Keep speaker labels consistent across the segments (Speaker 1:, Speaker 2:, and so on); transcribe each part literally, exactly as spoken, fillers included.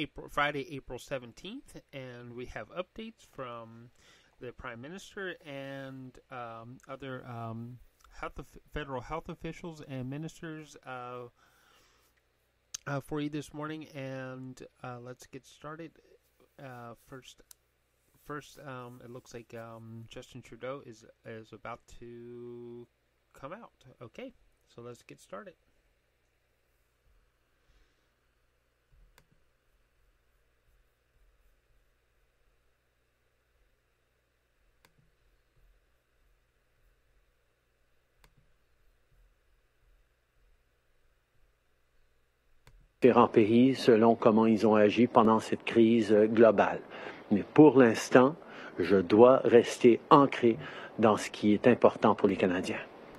Speaker 1: April Friday, April seventeenth, and we have updates from the Prime Minister and um, other um, health federal health officials and ministers uh, uh, for you this morning. And uh, let's get started. Uh, first, first, um, it looks like um, Justin Trudeau is is about to come out. Okay, so let's get started.
Speaker 2: Différents pays selon comment ils ont agi pendant cette crise globale. Mais pour l'instant, je dois rester ancré dans ce qui est important pour les Canadiens.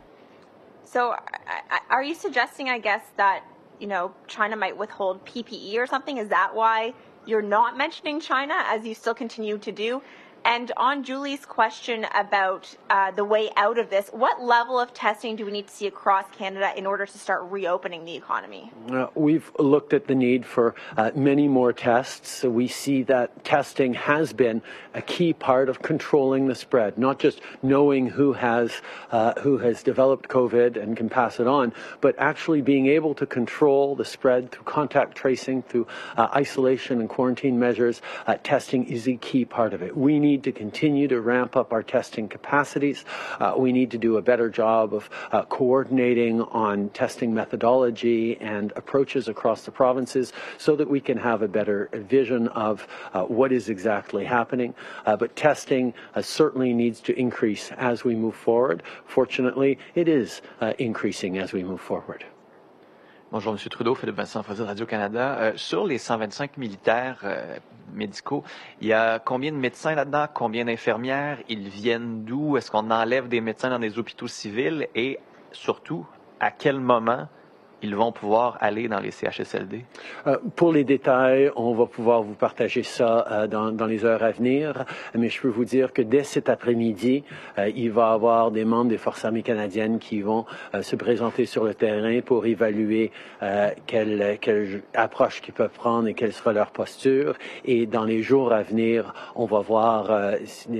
Speaker 3: So, are you suggesting, I guess, that, you know, China might withhold P P E or something? Is that why you're not mentioning China, as you still continue to do? And on Julie's question about uh, the way out of this, what level of testing do we need to see across Canada in order to start reopening the economy?
Speaker 2: Uh, we've looked at the need for uh, many more tests. So we see that testing has been a key part of controlling the spread, not just knowing who has uh, who has developed COVID and can pass it on, but actually being able to control the spread through contact tracing, through uh, isolation and quarantine measures. Uh, testing is a key part of it. We need to continue to ramp up our testing capacities. Uh, we need to do a better job of uh, coordinating on testing methodology and approaches across the provinces so that we can have a better vision of uh, what is exactly happening. Uh, but testing uh, certainly needs to increase as we move forward. Fortunately, it is uh, increasing as we move forward.
Speaker 4: Bonjour, M. Trudeau, Philippe Vincent, Frédéric Radio-Canada. Euh, sur les cent vingt-cinq militaires euh, médicaux, il y a combien de médecins là-dedans, combien d'infirmières, ils viennent d'où, est-ce qu'on enlève des médecins dans des hôpitaux civils et surtout, à quel moment ils vont pouvoir aller dans les C H S L D?
Speaker 2: Euh, pour les détails, on va pouvoir vous partager ça euh, dans, dans les heures à venir, mais je peux vous dire que dès cet après-midi, euh, il va y avoir des membres des Forces armées canadiennes qui vont euh, se présenter sur le terrain pour évaluer euh, quelle, quelle approche qu'ils peuvent prendre et quelle sera leur posture. Et dans les jours à venir, on va voir euh,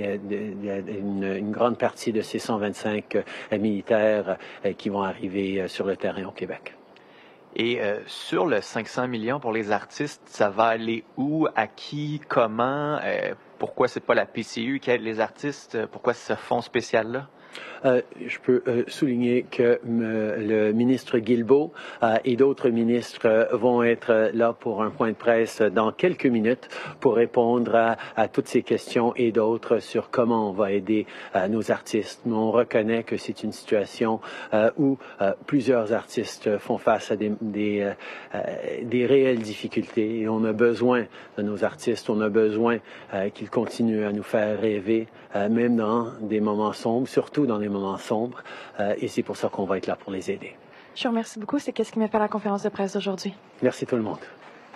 Speaker 2: une, une grande partie de ces cent vingt-cinq euh, militaires euh, qui vont arriver euh, sur le terrain au Québec.
Speaker 4: Et euh, sur le cinq cents millions pour les artistes, ça va aller où, à qui, comment, euh, pourquoi c'est pas la P C U qui aide les artistes, pourquoi ce fonds spécial-là?
Speaker 2: Euh, je peux euh, souligner que euh, le ministre Guilbeault euh, et d'autres ministres euh, vont être là pour un point de presse dans quelques minutes pour répondre à, à toutes ces questions et d'autres sur comment on va aider euh, nos artistes. Nous, on reconnaît que c'est une situation euh, où euh, plusieurs artistes font face à des, des, euh, euh, des réelles difficultés et on a besoin de nos artistes, on a besoin euh, qu'ils continuent à nous faire rêver, euh, même dans des moments sombres, surtout dans les moments sombres, euh, et c'est pour ça qu'on va être là pour les aider.
Speaker 5: Je vous remercie beaucoup. C'est qu'est-ce qui m'a fait la conférence de presse d'aujourd'hui.
Speaker 2: Merci tout le monde.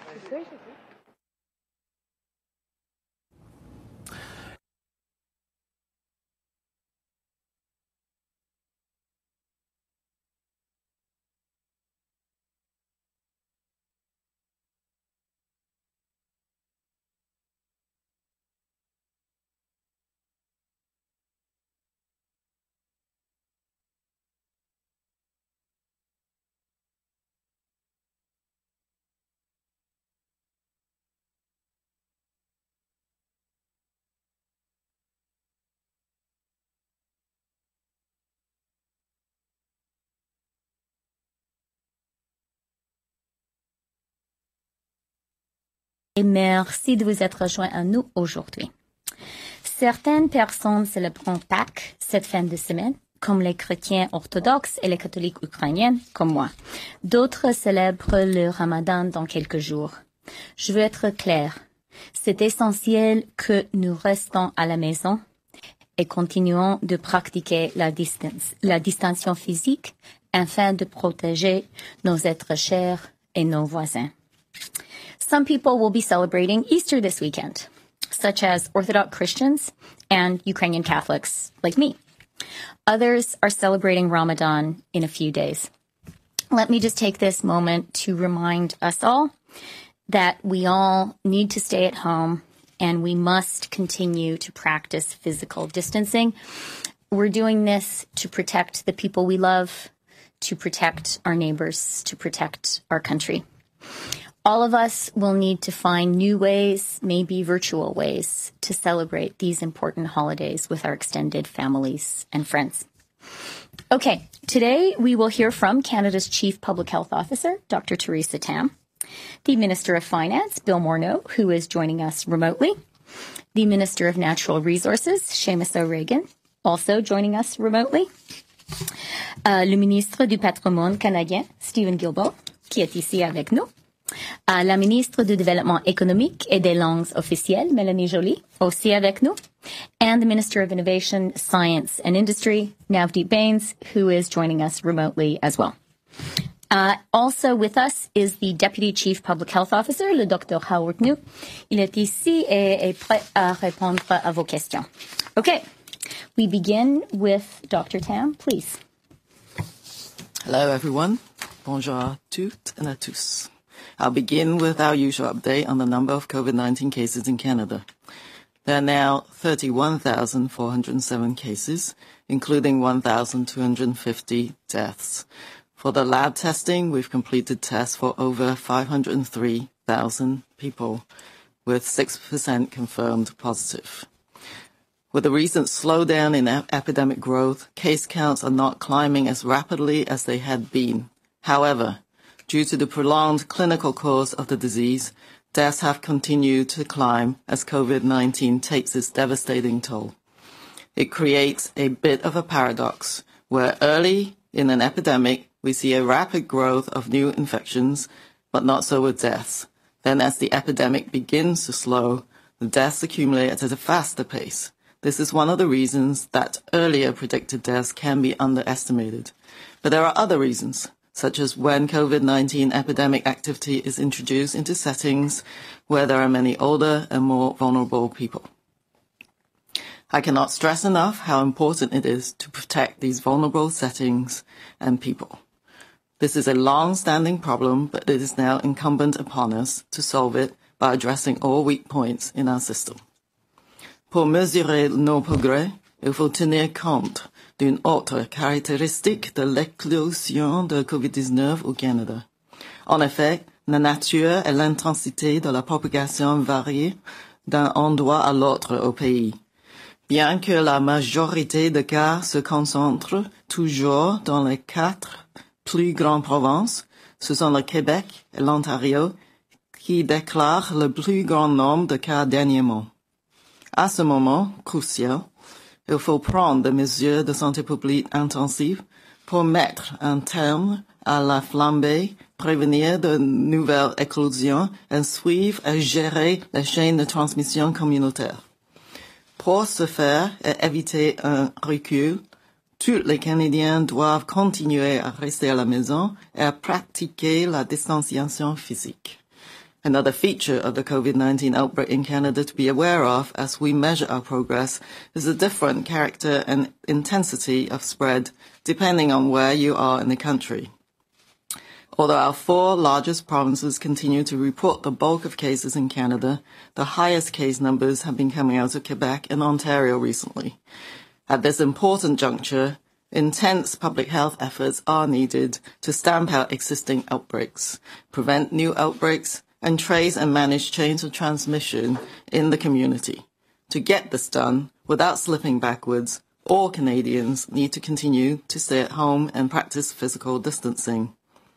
Speaker 6: Et merci de vous être rejoints à nous aujourd'hui. Certaines personnes célébreront Pâques cette fin de semaine, comme les chrétiens orthodoxes et les catholiques ukrainiens, comme moi. D'autres célèbrent le Ramadan dans quelques jours. Je veux être claire. C'est essentiel que nous restons à la maison et continuons de pratiquer la distance, la distinction physique afin de protéger nos êtres chers et nos voisins. Some people will be celebrating Easter this weekend, such as Orthodox Christians and Ukrainian Catholics like me. Others are celebrating Ramadan in a few days. Let me just take this moment to remind us all that we all need to stay at home and we must continue to practice physical distancing. We're doing this to protect the people we love, to protect our neighbors, to protect our country. All of us will need to find new ways, maybe virtual ways, to celebrate these important holidays with our extended families and friends. Okay, today we will hear from Canada's Chief Public Health Officer, Doctor Theresa Tam, the Minister of Finance, Bill Morneau, who is joining us remotely, the Minister of Natural Resources, Seamus O'Regan, also joining us remotely, uh, le Ministre du Patrimoine canadien, Stephen Guilbeault, qui est ici avec nous, à la ministre du Développement économique et des langues officielles, Mélanie Joly, aussi avec nous, and the Minister of Innovation, Science and Industry, Navdeep Bains, who is joining us remotely as well. Uh, also with us is the Deputy Chief Public Health Officer, le Docteur Howard New. Il est ici et est prêt à répondre à vos questions. Okay, we begin with Doctor Tam, please.
Speaker 7: Hello, everyone. Bonjour à toutes et à tous. I'll begin with our usual update on the number of COVID nineteen cases in Canada. There are now thirty-one thousand four hundred seven cases, including one thousand two hundred fifty deaths. For the lab testing, we've completed tests for over five hundred three thousand people, with six percent confirmed positive. With the recent slowdown in ep- epidemic growth, case counts are not climbing as rapidly as they had been. However, due to the prolonged clinical course of the disease, deaths have continued to climb as COVID nineteen takes its devastating toll. It creates a bit of a paradox, where early in an epidemic, we see a rapid growth of new infections, but not so with deaths. Then as the epidemic begins to slow, the deaths accumulate at a faster pace. This is one of the reasons that earlier predicted deaths can be underestimated. But there are other reasons, such as when COVID nineteen epidemic activity is introduced into settings where there are many older and more vulnerable people. I cannot stress enough how important it is to protect these vulnerable settings and people. This is a long-standing problem, but it is now incumbent upon us to solve it by addressing all weak points in our system. Pour mesurer nos progrès, il faut tenir compte d'une autre caractéristique de l'éclosion de COVID dix-neuf au Canada. En effet, la nature et l'intensité de la propagation varient d'un endroit à l'autre au pays. Bien que la majorité des cas se concentrent toujours dans les quatre plus grandes provinces, ce sont le Québec et l'Ontario qui déclarent le plus grand nombre de cas dernièrement. À ce moment crucial, il faut prendre des mesures de santé publique intensives pour mettre un terme à la flambée, prévenir de nouvelles éclosions et suivre et gérer les chaînes de transmission communautaire. Pour ce faire et éviter un recul, tous les Canadiens doivent continuer à rester à la maison et à pratiquer la distanciation physique. Another feature of the COVID nineteen outbreak in Canada to be aware of as we measure our progress is the different character and intensity of spread depending on where you are in the country. Although our four largest provinces continue to report the bulk of cases in Canada, the highest case numbers have been coming out of Quebec and Ontario recently. At this important juncture, intense public health efforts are needed to stamp out existing outbreaks, prevent new outbreaks, and trace and manage chains of transmission in the community. To get this done, without slipping backwards, all Canadians need to continue to stay at home and practice physical distancing.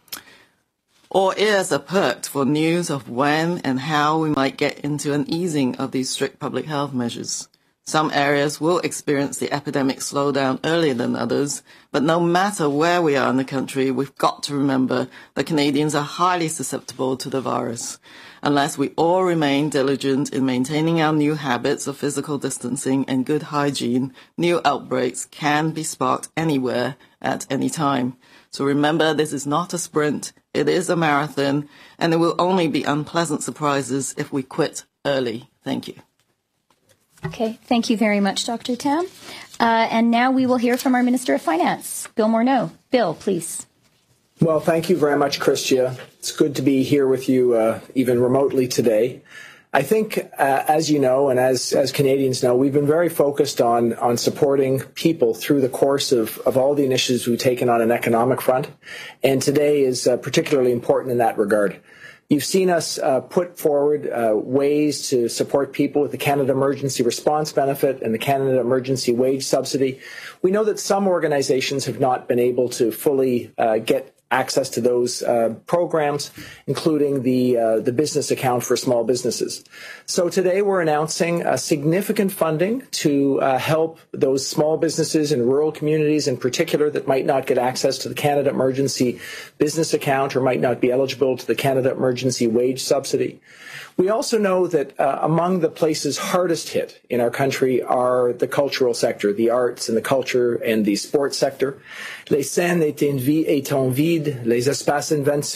Speaker 7: All ears are perked for news of when and how we might get into an easing of these strict public health measures. Some areas will experience the epidemic slowdown earlier than others, but no matter where we are in the country, we've got to remember that Canadians are highly susceptible to the virus. Unless we all remain diligent in maintaining our new habits of physical distancing and good hygiene, new outbreaks can be sparked anywhere at any time. So remember, this is not a sprint, it is a marathon, and there will only be unpleasant surprises if we quit early. Thank you.
Speaker 6: Okay, thank you very much, Doctor Tam. Uh, and now we will hear from our Minister of Finance, Bill Morneau. Bill, please.
Speaker 8: Well, thank you very much, Christia. It's good to be here with you, uh, even remotely today. I think, uh, as you know, and as, as Canadians know, we've been very focused on, on supporting people through the course of, of all the initiatives we've taken on an economic front. And today is uh, particularly important in that regard. You've seen us uh, put forward uh, ways to support people with the Canada Emergency Response Benefit and the Canada Emergency Wage Subsidy. We know that some organizations have not been able to fully uh, get access to those uh, programs, including the uh, the business account for small businesses. So today we're announcing a significant funding to uh, help those small businesses in rural communities in particular that might not get access to the Canada Emergency Business Account or might not be eligible to the Canada Emergency Wage Subsidy. We also know that uh, among the places hardest hit in our country are the cultural sector, the arts and the culture and the sports sector. Les scènes étant vides, les espaces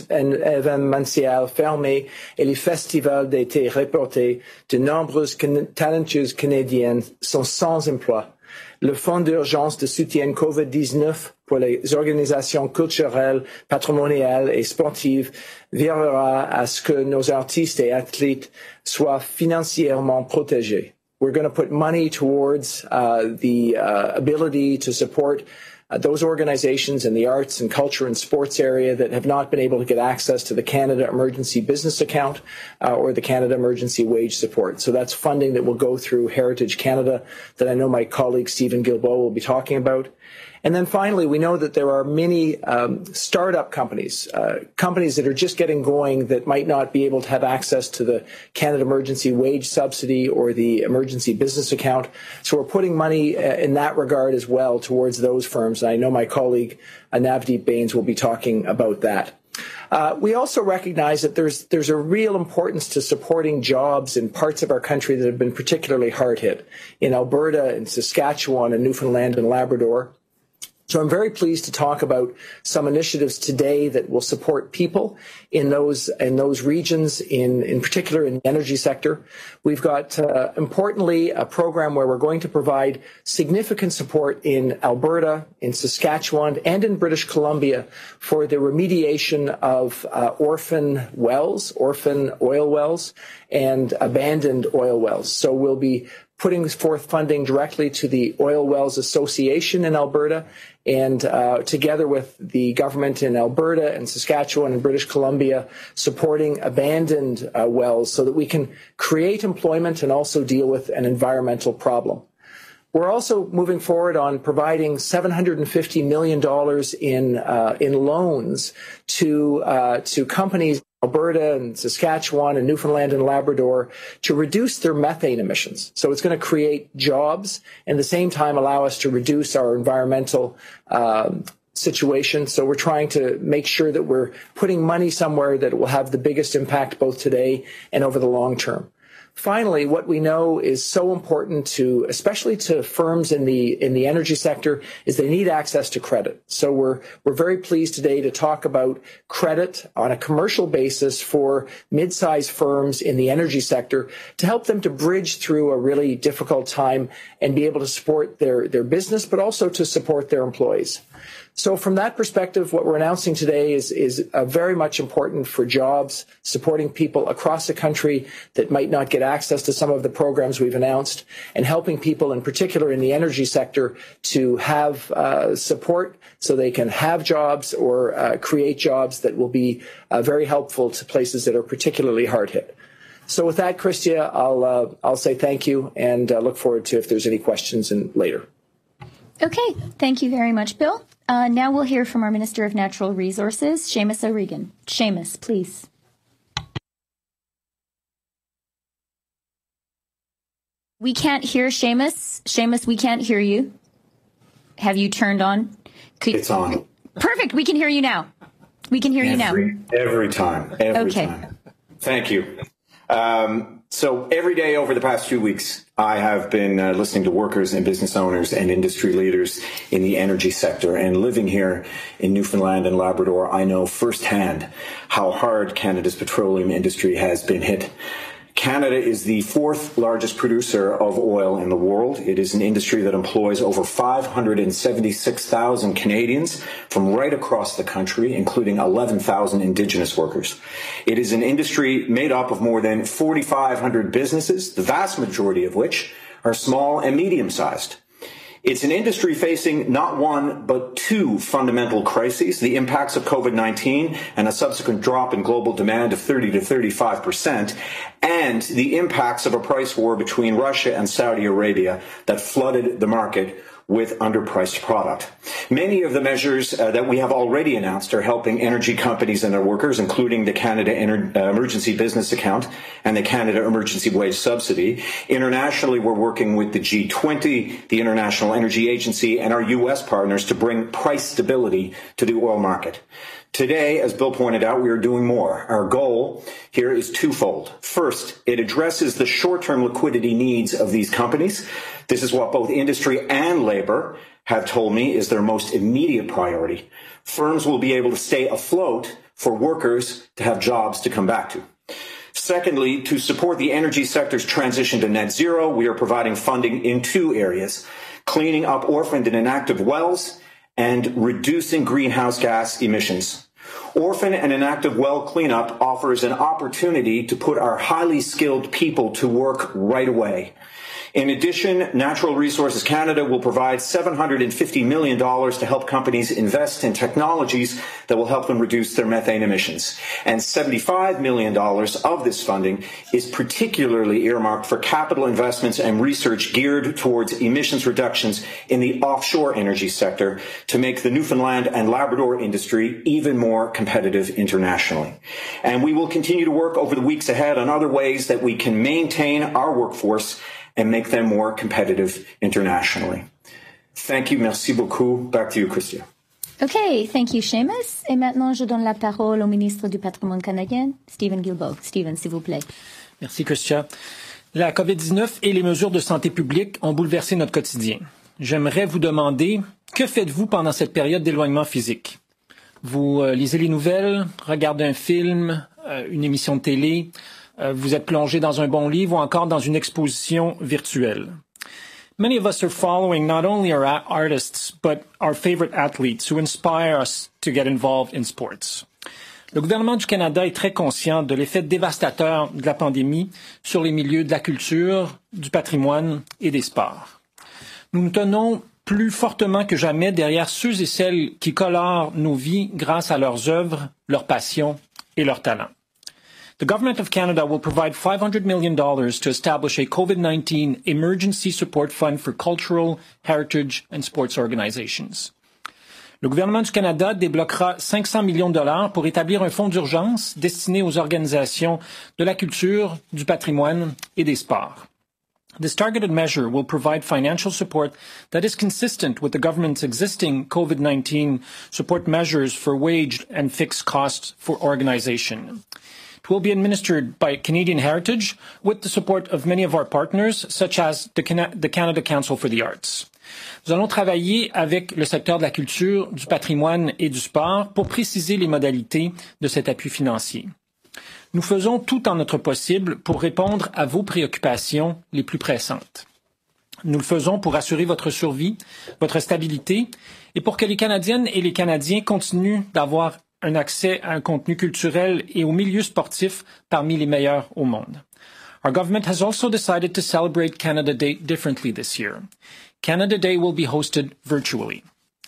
Speaker 8: événementiels fermés et les festivals d'été reportés, de nombreuses talentueuses Canadiennes sont sans emploi. Le Fonds d'urgence de soutien COVID dix-neuf pour les organisations culturelles, patrimoniales et sportives veillera à ce que nos artistes et athlètes soient financièrement protégés. We're going to put money towards uh, the uh, ability to support Uh, those organizations in the arts and culture and sports area that have not been able to get access to the Canada Emergency Business Account uh, or the Canada Emergency Wage Support. So that's funding that will go through Heritage Canada that I know my colleague Stephen Guilbeault will be talking about. And then finally, we know that there are many um, startup companies, uh, companies that are just getting going that might not be able to have access to the Canada Emergency Wage Subsidy or the Emergency Business Account. So we're putting money uh, in that regard as well towards those firms. And I know my colleague uh, Navdeep Bains will be talking about that. Uh, we also recognize that there's there's a real importance to supporting jobs in parts of our country that have been particularly hard hit, in Alberta and Saskatchewan and Newfoundland and Labrador. So I'm very pleased to talk about some initiatives today that will support people in those in those regions, in, in particular in the energy sector. We've got, uh, importantly, a program where we're going to provide significant support in Alberta, in Saskatchewan, and in British Columbia for the remediation of uh, orphan wells, orphan oil wells, and abandoned oil wells. So we'll be putting forth funding directly to the Oil Wells Association in Alberta, and uh, together with the government in Alberta and Saskatchewan and British Columbia, supporting abandoned uh, wells so that we can create employment and also deal with an environmental problem. We're also moving forward on providing seven hundred fifty million dollars in uh, in loans to uh, to companies in Alberta and Saskatchewan and Newfoundland and Labrador to reduce their methane emissions. So it's going to create jobs and at the same time allow us to reduce our environmental um, situation. So we're trying to make sure that we're putting money somewhere that will have the biggest impact both today and over the long term. Finally, what we know is so important to, especially to firms in the in the energy sector, is they need access to credit. So we're we're very pleased today to talk about credit on a commercial basis for mid-sized firms in the energy sector to help them to bridge through a really difficult time and be able to support their their business, but also to support their employees. So from that perspective, what we're announcing today is, is uh, very much important for jobs, supporting people across the country that might not get access to some of the programs we've announced, and helping people in particular in the energy sector to have uh, support so they can have jobs or uh, create jobs that will be uh, very helpful to places that are particularly hard hit. So with that, Christia, I'll, uh, I'll say thank you and uh, look forward to if there's any questions in, later.
Speaker 6: Okay, thank you very much, Bill. Uh, now we'll hear from our Minister of Natural Resources, Seamus O'Regan. Seamus, please. We can't hear Seamus. Seamus, we can't hear you. Have you turned on? Could...
Speaker 9: It's on.
Speaker 6: Perfect. We can hear you now. We can hear
Speaker 9: every,
Speaker 6: you now.
Speaker 9: Every time. Every
Speaker 6: okay.
Speaker 9: time. Thank you. Um, so every day over the past few weeks, I have been uh, listening to workers and business owners and industry leaders in the energy sector. And living here in Newfoundland and Labrador, I know firsthand how hard Canada's petroleum industry has been hit. Canada is the fourth largest producer of oil in the world. It is an industry that employs over five hundred seventy-six thousand Canadians from right across the country, including eleven thousand Indigenous workers. It is an industry made up of more than four thousand five hundred businesses, the vast majority of which are small and medium-sized. It's an industry facing not one, but two fundamental crises, the impacts of COVID nineteen and a subsequent drop in global demand of thirty to thirty-five percent, and the impacts of a price war between Russia and Saudi Arabia that flooded the market with underpriced product. Many of the measures uh, that we have already announced are helping energy companies and their workers, including the Canada Ener- uh, Emergency Business Account and the Canada Emergency Wage Subsidy. Internationally, we're working with the G twenty, the International Energy Agency, and our U S partners to bring price stability to the oil market. Today, as Bill pointed out, we are doing more. Our goal here is twofold. First, it addresses the short-term liquidity needs of these companies. This is what both industry and labor have told me is their most immediate priority. Firms will be able to stay afloat for workers to have jobs to come back to. Secondly, to support the energy sector's transition to net zero, we are providing funding in two areas: cleaning up orphaned and inactive wells and reducing greenhouse gas emissions. Orphan and inactive well cleanup offers an opportunity to put our highly skilled people to work right away. In addition, Natural Resources Canada will provide seven hundred fifty million dollars to help companies invest in technologies that will help them reduce their methane emissions. And seventy-five million dollars of this funding is particularly earmarked for capital investments and research geared towards emissions reductions in the offshore energy sector to make the Newfoundland and Labrador industry even more competitive internationally. And we will continue to work over the weeks ahead on other ways that we can maintain our workforce and make them more competitive internationally. Thank you, merci beaucoup. Back to you, Chrystia.
Speaker 6: Okay, thank you, Seamus. Et maintenant, je donne la parole au ministre du Patrimoine canadien, Stephen Guilbeault. Stephen, s'il vous plaît.
Speaker 10: Merci, Chrystia. La COVID dix-neuf et les mesures de santé publique ont bouleversé notre quotidien. J'aimerais vous demander, que faites-vous pendant cette période d'éloignement physique? Vous euh, lisez les nouvelles, regardez un film, euh, une émission de télé, vous êtes plongé dans un bon livre ou encore dans une exposition virtuelle. Many of us are following not only our artists, but our favorite athletes who inspire us to get involved in sports. Le gouvernement du Canada est très conscient de l'effet dévastateur de la pandémie sur les milieux de la culture, du patrimoine et des sports. Nous nous tenons plus fortement que jamais derrière ceux et celles qui colorent nos vies grâce à leurs œuvres, leurs passions et leurs talents. The Government of Canada will provide five hundred million dollars to establish a COVID nineteen emergency support fund for cultural, heritage and sports organizations. Le gouvernement du Canada débloquera cinq cents millions de dollars pour établir un fonds d'urgence destiné aux organisations de la culture, du patrimoine et des sports. This targeted measure will provide financial support that is consistent with the government's existing COVID nineteen support measures for wage and fixed costs for organization. It will be administered by Canadian Heritage with the support of many of our partners, such as the, Cana- the Canada Council for the Arts. Nous allons travailler avec le secteur de la culture, du patrimoine et du sport pour préciser les modalités de cet appui financier. Nous faisons tout en notre possible pour répondre à vos préoccupations les plus pressantes. Nous le faisons pour assurer votre survie, votre stabilité et pour que les Canadiennes et les Canadiens continuent d'avoir un accès à un contenu culturel et au milieu sportif parmi les meilleurs au monde. Our government has also decided to celebrate Canada Day differently this year. Canada Day will be hosted virtually.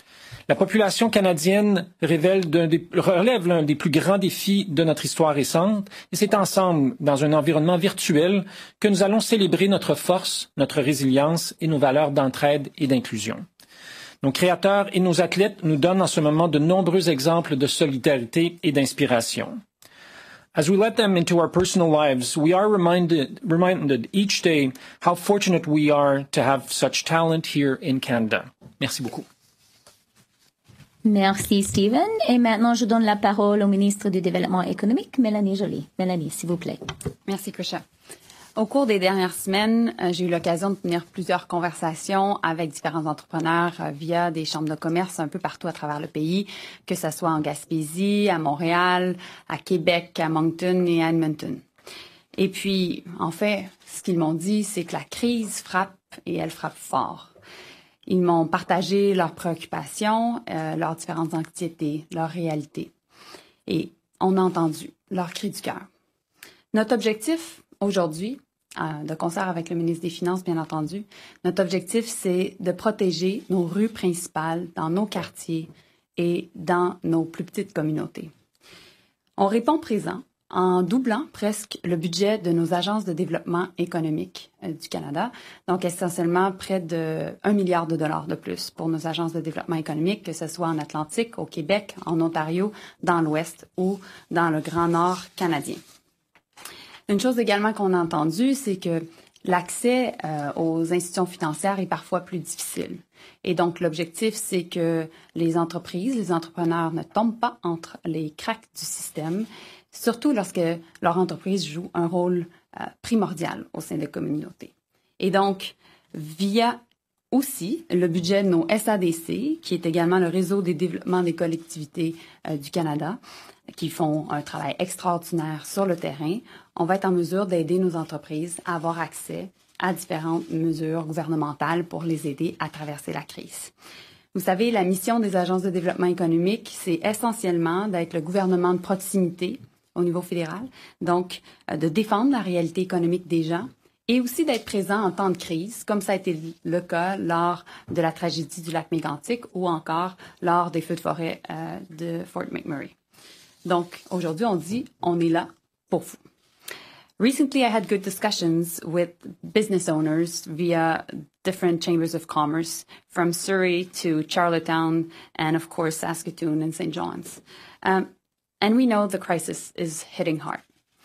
Speaker 10: La population canadienne révèle d'un des, relève l'un des plus grands défis de notre histoire récente et c'est ensemble, dans un environnement virtuel, que nous allons célébrer notre force, notre résilience et nos valeurs d'entraide et d'inclusion. Nos créateurs et nos athlètes nous donnent en ce moment de nombreux exemples de solidarité et d'inspiration. As we let them into our personal lives, we are reminded, reminded each day how fortunate we are to have such talent here in Canada. Merci beaucoup.
Speaker 6: Merci, Stephen. Et maintenant, je donne la parole au ministre du Développement économique, Mélanie Joly. Mélanie, s'il vous plaît.
Speaker 11: Merci, Chrystia. Au cours des dernières semaines, j'ai eu l'occasion de tenir plusieurs conversations avec différents entrepreneurs via des chambres de commerce un peu partout à travers le pays, que ce soit en Gaspésie, à Montréal, à Québec, à Moncton et à Edmonton. Et puis, en fait, ce qu'ils m'ont dit, c'est que la crise frappe et elle frappe fort. Ils m'ont partagé leurs préoccupations, euh, leurs différentes anxiétés, leurs réalités. Et on a entendu leur cri du cœur. Notre objectif aujourd'hui, euh, de concert avec le ministre des Finances, bien entendu, notre objectif, c'est de protéger nos rues principales dans nos quartiers et dans nos plus petites communautés. On répond présent en doublant presque le budget de nos agences de développement économique euh, du Canada. Donc, essentiellement, près de un milliard de dollars de plus pour nos agences de développement économique, que ce soit en Atlantique, au Québec, en Ontario, dans l'Ouest ou dans le Grand Nord canadien. Une chose également qu'on a entendue, c'est que l'accès euh, aux institutions financières est parfois plus difficile. Et donc, l'objectif, c'est que les entreprises, les entrepreneurs ne tombent pas entre les cracks du système, surtout lorsque leur entreprise joue un rôle euh, primordial au sein des communautés. Et donc, via aussi le budget de nos S A D C, qui est également le réseau des développements des collectivités euh, du Canada, qui font un travail extraordinaire sur le terrain, on va être en mesure d'aider nos entreprises à avoir accès à différentes mesures gouvernementales pour les aider à traverser la crise. Vous savez, la mission des agences de développement économique, c'est essentiellement d'être le gouvernement de proximité au niveau fédéral, donc euh, de défendre la réalité économique des gens et aussi d'être présent en temps de crise, comme ça a été le cas lors de la tragédie du lac Mégantic ou encore lors des feux de forêt euh, de Fort McMurray. Donc, aujourd'hui, on dit, on est là pour vous. Recently, I had good discussions with business owners via different chambers of commerce, from Surrey to Charlottetown and, of course, Saskatoon and Saint John's. Um, and we know the crisis is hitting hard.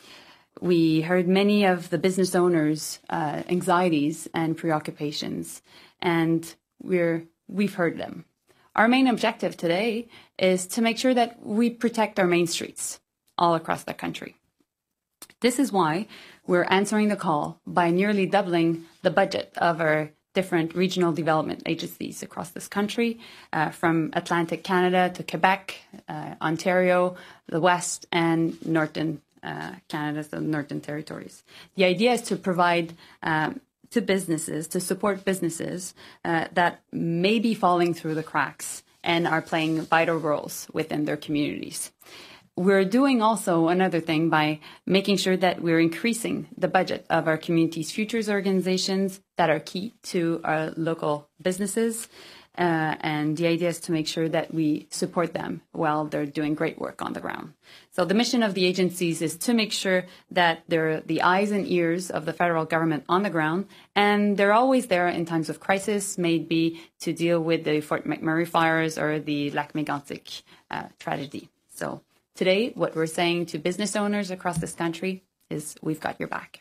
Speaker 11: We heard many of the business owners' uh, anxieties and preoccupations, and we're, we've heard them. Our main objective today is to make sure that we protect our main streets all across the country. This is why we're answering the call by nearly doubling the budget of our different regional development agencies across this country, uh, from Atlantic Canada to Quebec, uh, Ontario, the West, and Northern uh, Canada, the Northern Territories. The idea is to provide um, to businesses, to support businesses uh, that may be falling through the cracks and are playing vital roles within their communities. We're doing also another thing by making sure that we're increasing the budget of our community's futures organizations that are key to our local businesses. Uh, and the idea is to make sure that we support them while they're doing great work on the ground. So the mission of the agencies is to make sure that they're the eyes and ears of the federal government on the ground, and they're always there in times of crisis, maybe to deal with the Fort McMurray fires or the Lac Mégantic uh, tragedy. So today, what we're saying to business owners across this country is we've got your back.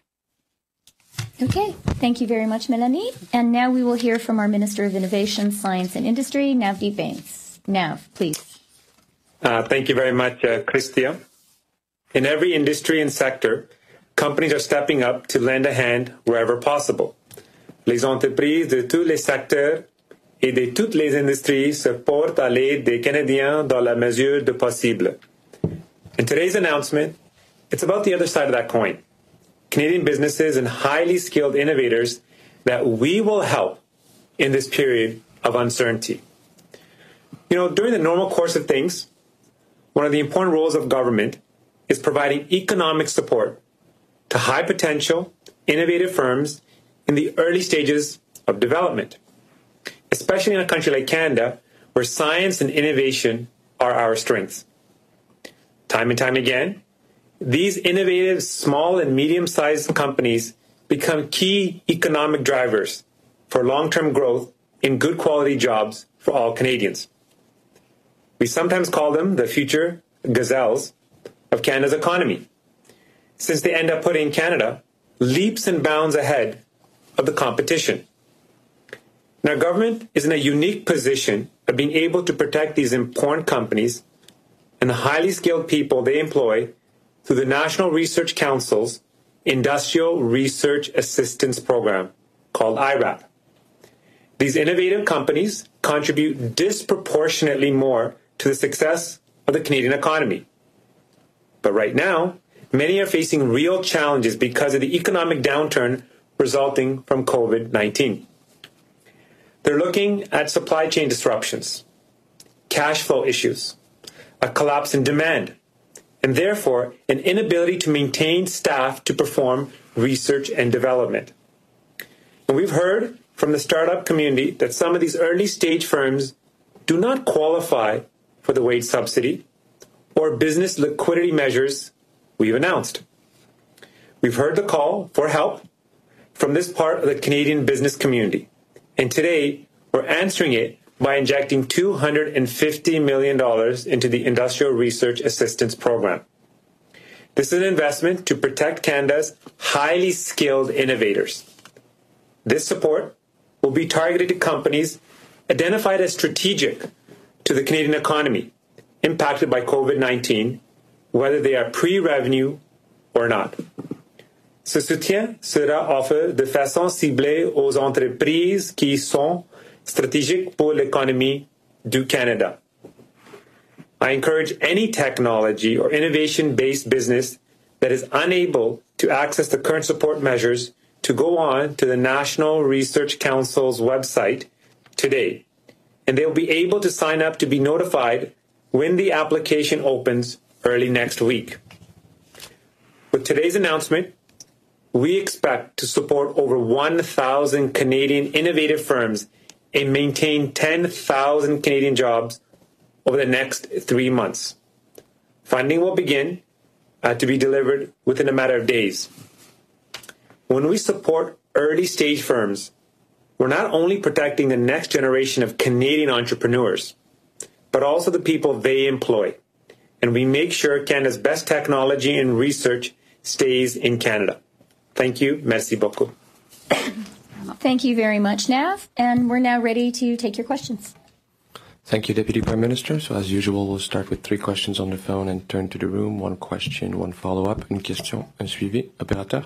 Speaker 6: Okay, thank you very much, Melanie. And now we will hear from our Minister of Innovation, Science and Industry, Navdeep Bains. Nav, please.
Speaker 12: Uh, thank you very much, uh, Christia. In every industry and sector, companies are stepping up to lend a hand wherever possible. Les entreprises de tous les secteurs et de toutes les industries se portent à l'aide des Canadiens dans la mesure du possible. In today's announcement, it's about the other side of that coin. Canadian businesses and highly skilled innovators that we will help in this period of uncertainty. You know, during the normal course of things, one of the important roles of government is providing economic support to high potential, innovative firms in the early stages of development, especially in a country like Canada, where science and innovation are our strengths. Time and time again, these innovative small and medium-sized companies become key economic drivers for long-term growth in good quality jobs for all Canadians. We sometimes call them the future gazelles of Canada's economy, since they end up putting Canada leaps and bounds ahead of the competition. And our government is in a unique position of being able to protect these important companies and the highly skilled people they employ through the National Research Council's Industrial Research Assistance Program, called I R A P. These innovative companies contribute disproportionately more to the success of the Canadian economy. But right now, many are facing real challenges because of the economic downturn resulting from COVID nineteen. They're looking at supply chain disruptions, cash flow issues, a collapse in demand, and therefore an inability to maintain staff to perform research and development. And we've heard from the startup community that some of these early stage firms do not qualify for the wage subsidy or business liquidity measures we've announced. We've heard the call for help from this part of the Canadian business community. And today, we're answering it by injecting two hundred fifty million dollars into the Industrial Research Assistance Program. This is an investment to protect Canada's highly skilled innovators. This support will be targeted to companies identified as strategic to the Canadian economy, impacted by COVID nineteen, whether they are pre-revenue or not. Ce soutien sera offert de façon ciblée aux entreprises qui sont stratégiques pour l'économie du Canada. I encourage any technology or innovation-based business that is unable to access the current support measures to go on to the National Research Council's website today, and they'll be able to sign up to be notified when the application opens early next week. With today's announcement, we expect to support over one thousand Canadian innovative firms and maintain ten thousand Canadian jobs over the next three months. Funding will begin uh, to be delivered within a matter of days. When we support early stage firms, we're not only protecting the next generation of Canadian entrepreneurs, but also the people they employ. And we make sure Canada's best technology and research stays in Canada. Thank you. Merci beaucoup.
Speaker 6: Thank you very much, Nav. And we're now ready to take your questions.
Speaker 13: Thank you, Deputy Prime Minister. So as usual, we'll start with three questions on the phone and turn to the room. One question, one follow-up, une question, un suivi. Opérateur.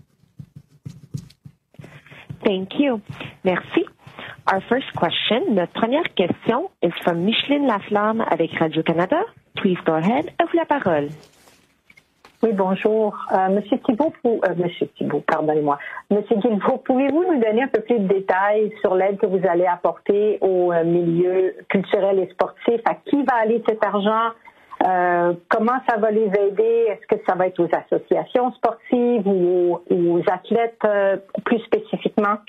Speaker 14: Thank you. Merci. Our first question, notre première question is from Micheline Laflamme avec Radio-Canada. Please go ahead. À vous la parole.
Speaker 15: Oui, bonjour. Euh, Monsieur Thibault, pour, euh, Monsieur Thibault, pardonnez-moi. Monsieur Guilbeault, pouvez-vous nous donner un peu plus de détails sur l'aide que vous allez apporter au euh, milieu culturel et sportif? À qui va aller cet argent? Euh, comment ça va les aider? Est-ce que ça va être aux associations sportives ou aux, aux athlètes euh, plus spécifiquement?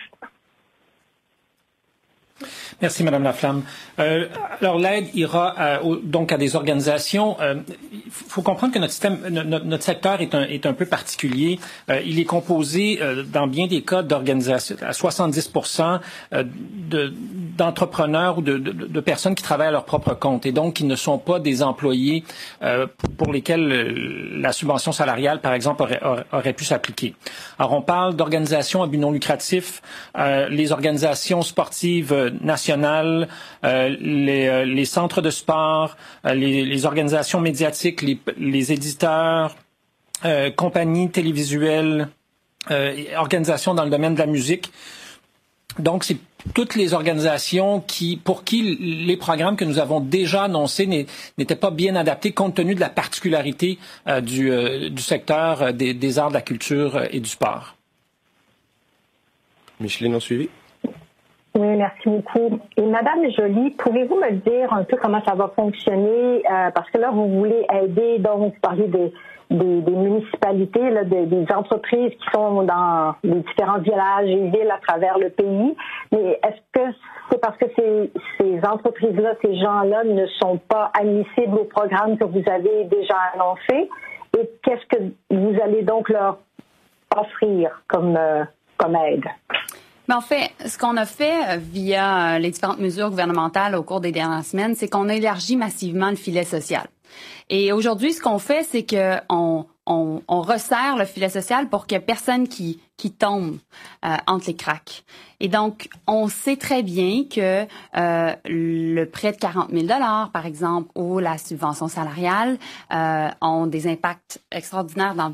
Speaker 10: Merci, Madame Laflamme. Euh, alors, l'aide ira à, au, donc à des organisations. Il euh, faut comprendre que notre système, notre, notre secteur est un, est un peu particulier. Euh, il est composé, euh, dans bien des cas, d'organisations à soixante-dix pour cent euh, de, d'entrepreneurs ou de, de, de personnes qui travaillent à leur propre compte et donc qui ne sont pas des employés euh, pour lesquels la subvention salariale, par exemple, aurait, aurait pu s'appliquer. Alors, on parle d'organisations à but non lucratif, euh, les organisations sportives nationales, euh, les, euh, les centres de sport, euh, les, les organisations médiatiques, les, les éditeurs, euh, compagnies télévisuelles, euh, organisations dans le domaine de la musique. Donc, c'est toutes les organisations qui, pour qui les programmes que nous avons déjà annoncés n'étaient pas bien adaptés compte tenu de la particularité euh, du, euh, du secteur euh, des, des arts, de la culture et du sport.
Speaker 13: Micheline, on suivi?
Speaker 15: Oui, merci beaucoup. Et Madame Joly, pouvez-vous me dire un peu comment ça va fonctionner? Euh, parce que là, vous voulez aider, donc vous parlez de, des, des municipalités, là, de, des entreprises qui sont dans les différents villages et villes à travers le pays. Mais est-ce que c'est parce que ces, ces entreprises-là, ces gens-là ne sont pas admissibles au programme que vous avez déjà annoncé? Et qu'est-ce que vous allez donc leur offrir comme, euh, comme aide?
Speaker 11: Mais en fait, ce qu'on a fait via les différentes mesures gouvernementales au cours des dernières semaines, c'est qu'on a élargi massivement le filet social. Et aujourd'hui, ce qu'on fait, c'est que on, on, on resserre le filet social pour qu'il n'y ait personne qui, qui tombe euh, entre les cracks. Et donc, on sait très bien que euh, le prêt de quarante mille dollars, par exemple, ou la subvention salariale euh, ont des impacts extraordinaires dans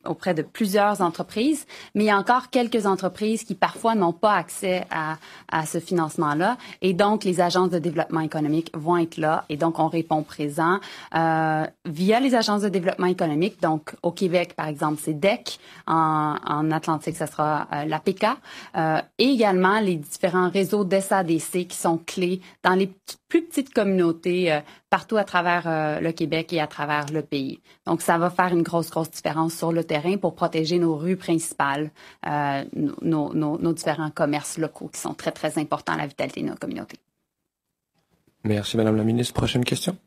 Speaker 11: auprès de plusieurs entreprises, mais il y a encore quelques entreprises qui parfois n'ont pas accès à, à ce financement-là. Et donc, les agences de développement économique vont être là. Et donc, on répond présent euh, via les agences de développement économique. Donc, au Québec, par exemple, c'est D E C. En, en Atlantique, ça sera euh, l'A P C A. Euh, et également les différents réseaux d'S A D C qui sont clés dans les plus petites communautés euh, partout à travers euh, le Québec et à travers le pays. Donc, ça va faire une grosse, grosse différence sur le terrain pour protéger nos rues principales, euh, nos, nos, nos différents commerces locaux qui sont très, très importants à la vitalité de nos communautés.
Speaker 13: Merci, Madame la Ministre. Prochaine question.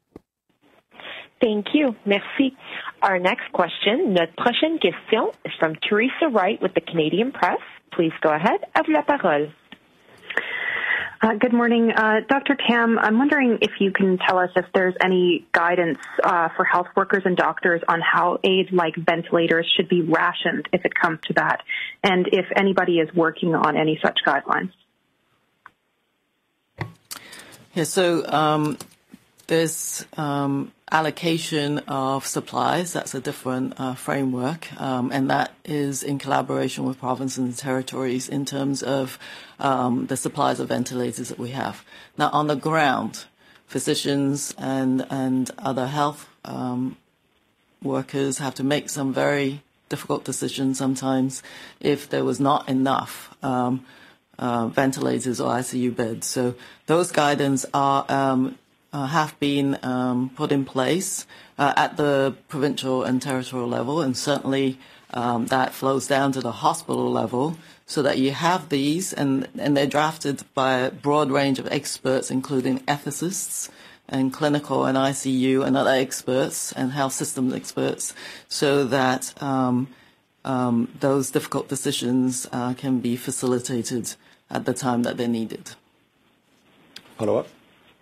Speaker 14: Thank you. Merci. Our next question, notre prochaine question is from Teresa Wright with the Canadian Press. Please go ahead. À vous la parole.
Speaker 16: Uh, good morning. Uh, Doctor Tam, I'm wondering if you can tell us if there's any guidance uh, for health workers and doctors on how aid like ventilators should be rationed if it comes to that, and if anybody is working on any such guidelines.
Speaker 7: Yeah, so um, there's um, allocation of supplies. That's a different uh, framework, um, and that is in collaboration with provinces and territories in terms of um, the supplies of ventilators that we have. Now, on the ground, physicians and and other health um, workers have to make some very difficult decisions sometimes if there was not enough um, uh, ventilators or I C U beds. So those guidance are um, uh, have been um, put in place uh, at the provincial and territorial level, and certainly um, that flows down to the hospital level, so that you have these, and, and they're drafted by a broad range of experts, including ethicists and clinical and I C U and other experts and health systems experts, so that um, um, those difficult decisions uh, can be facilitated at the time that they're needed.
Speaker 13: Follow up?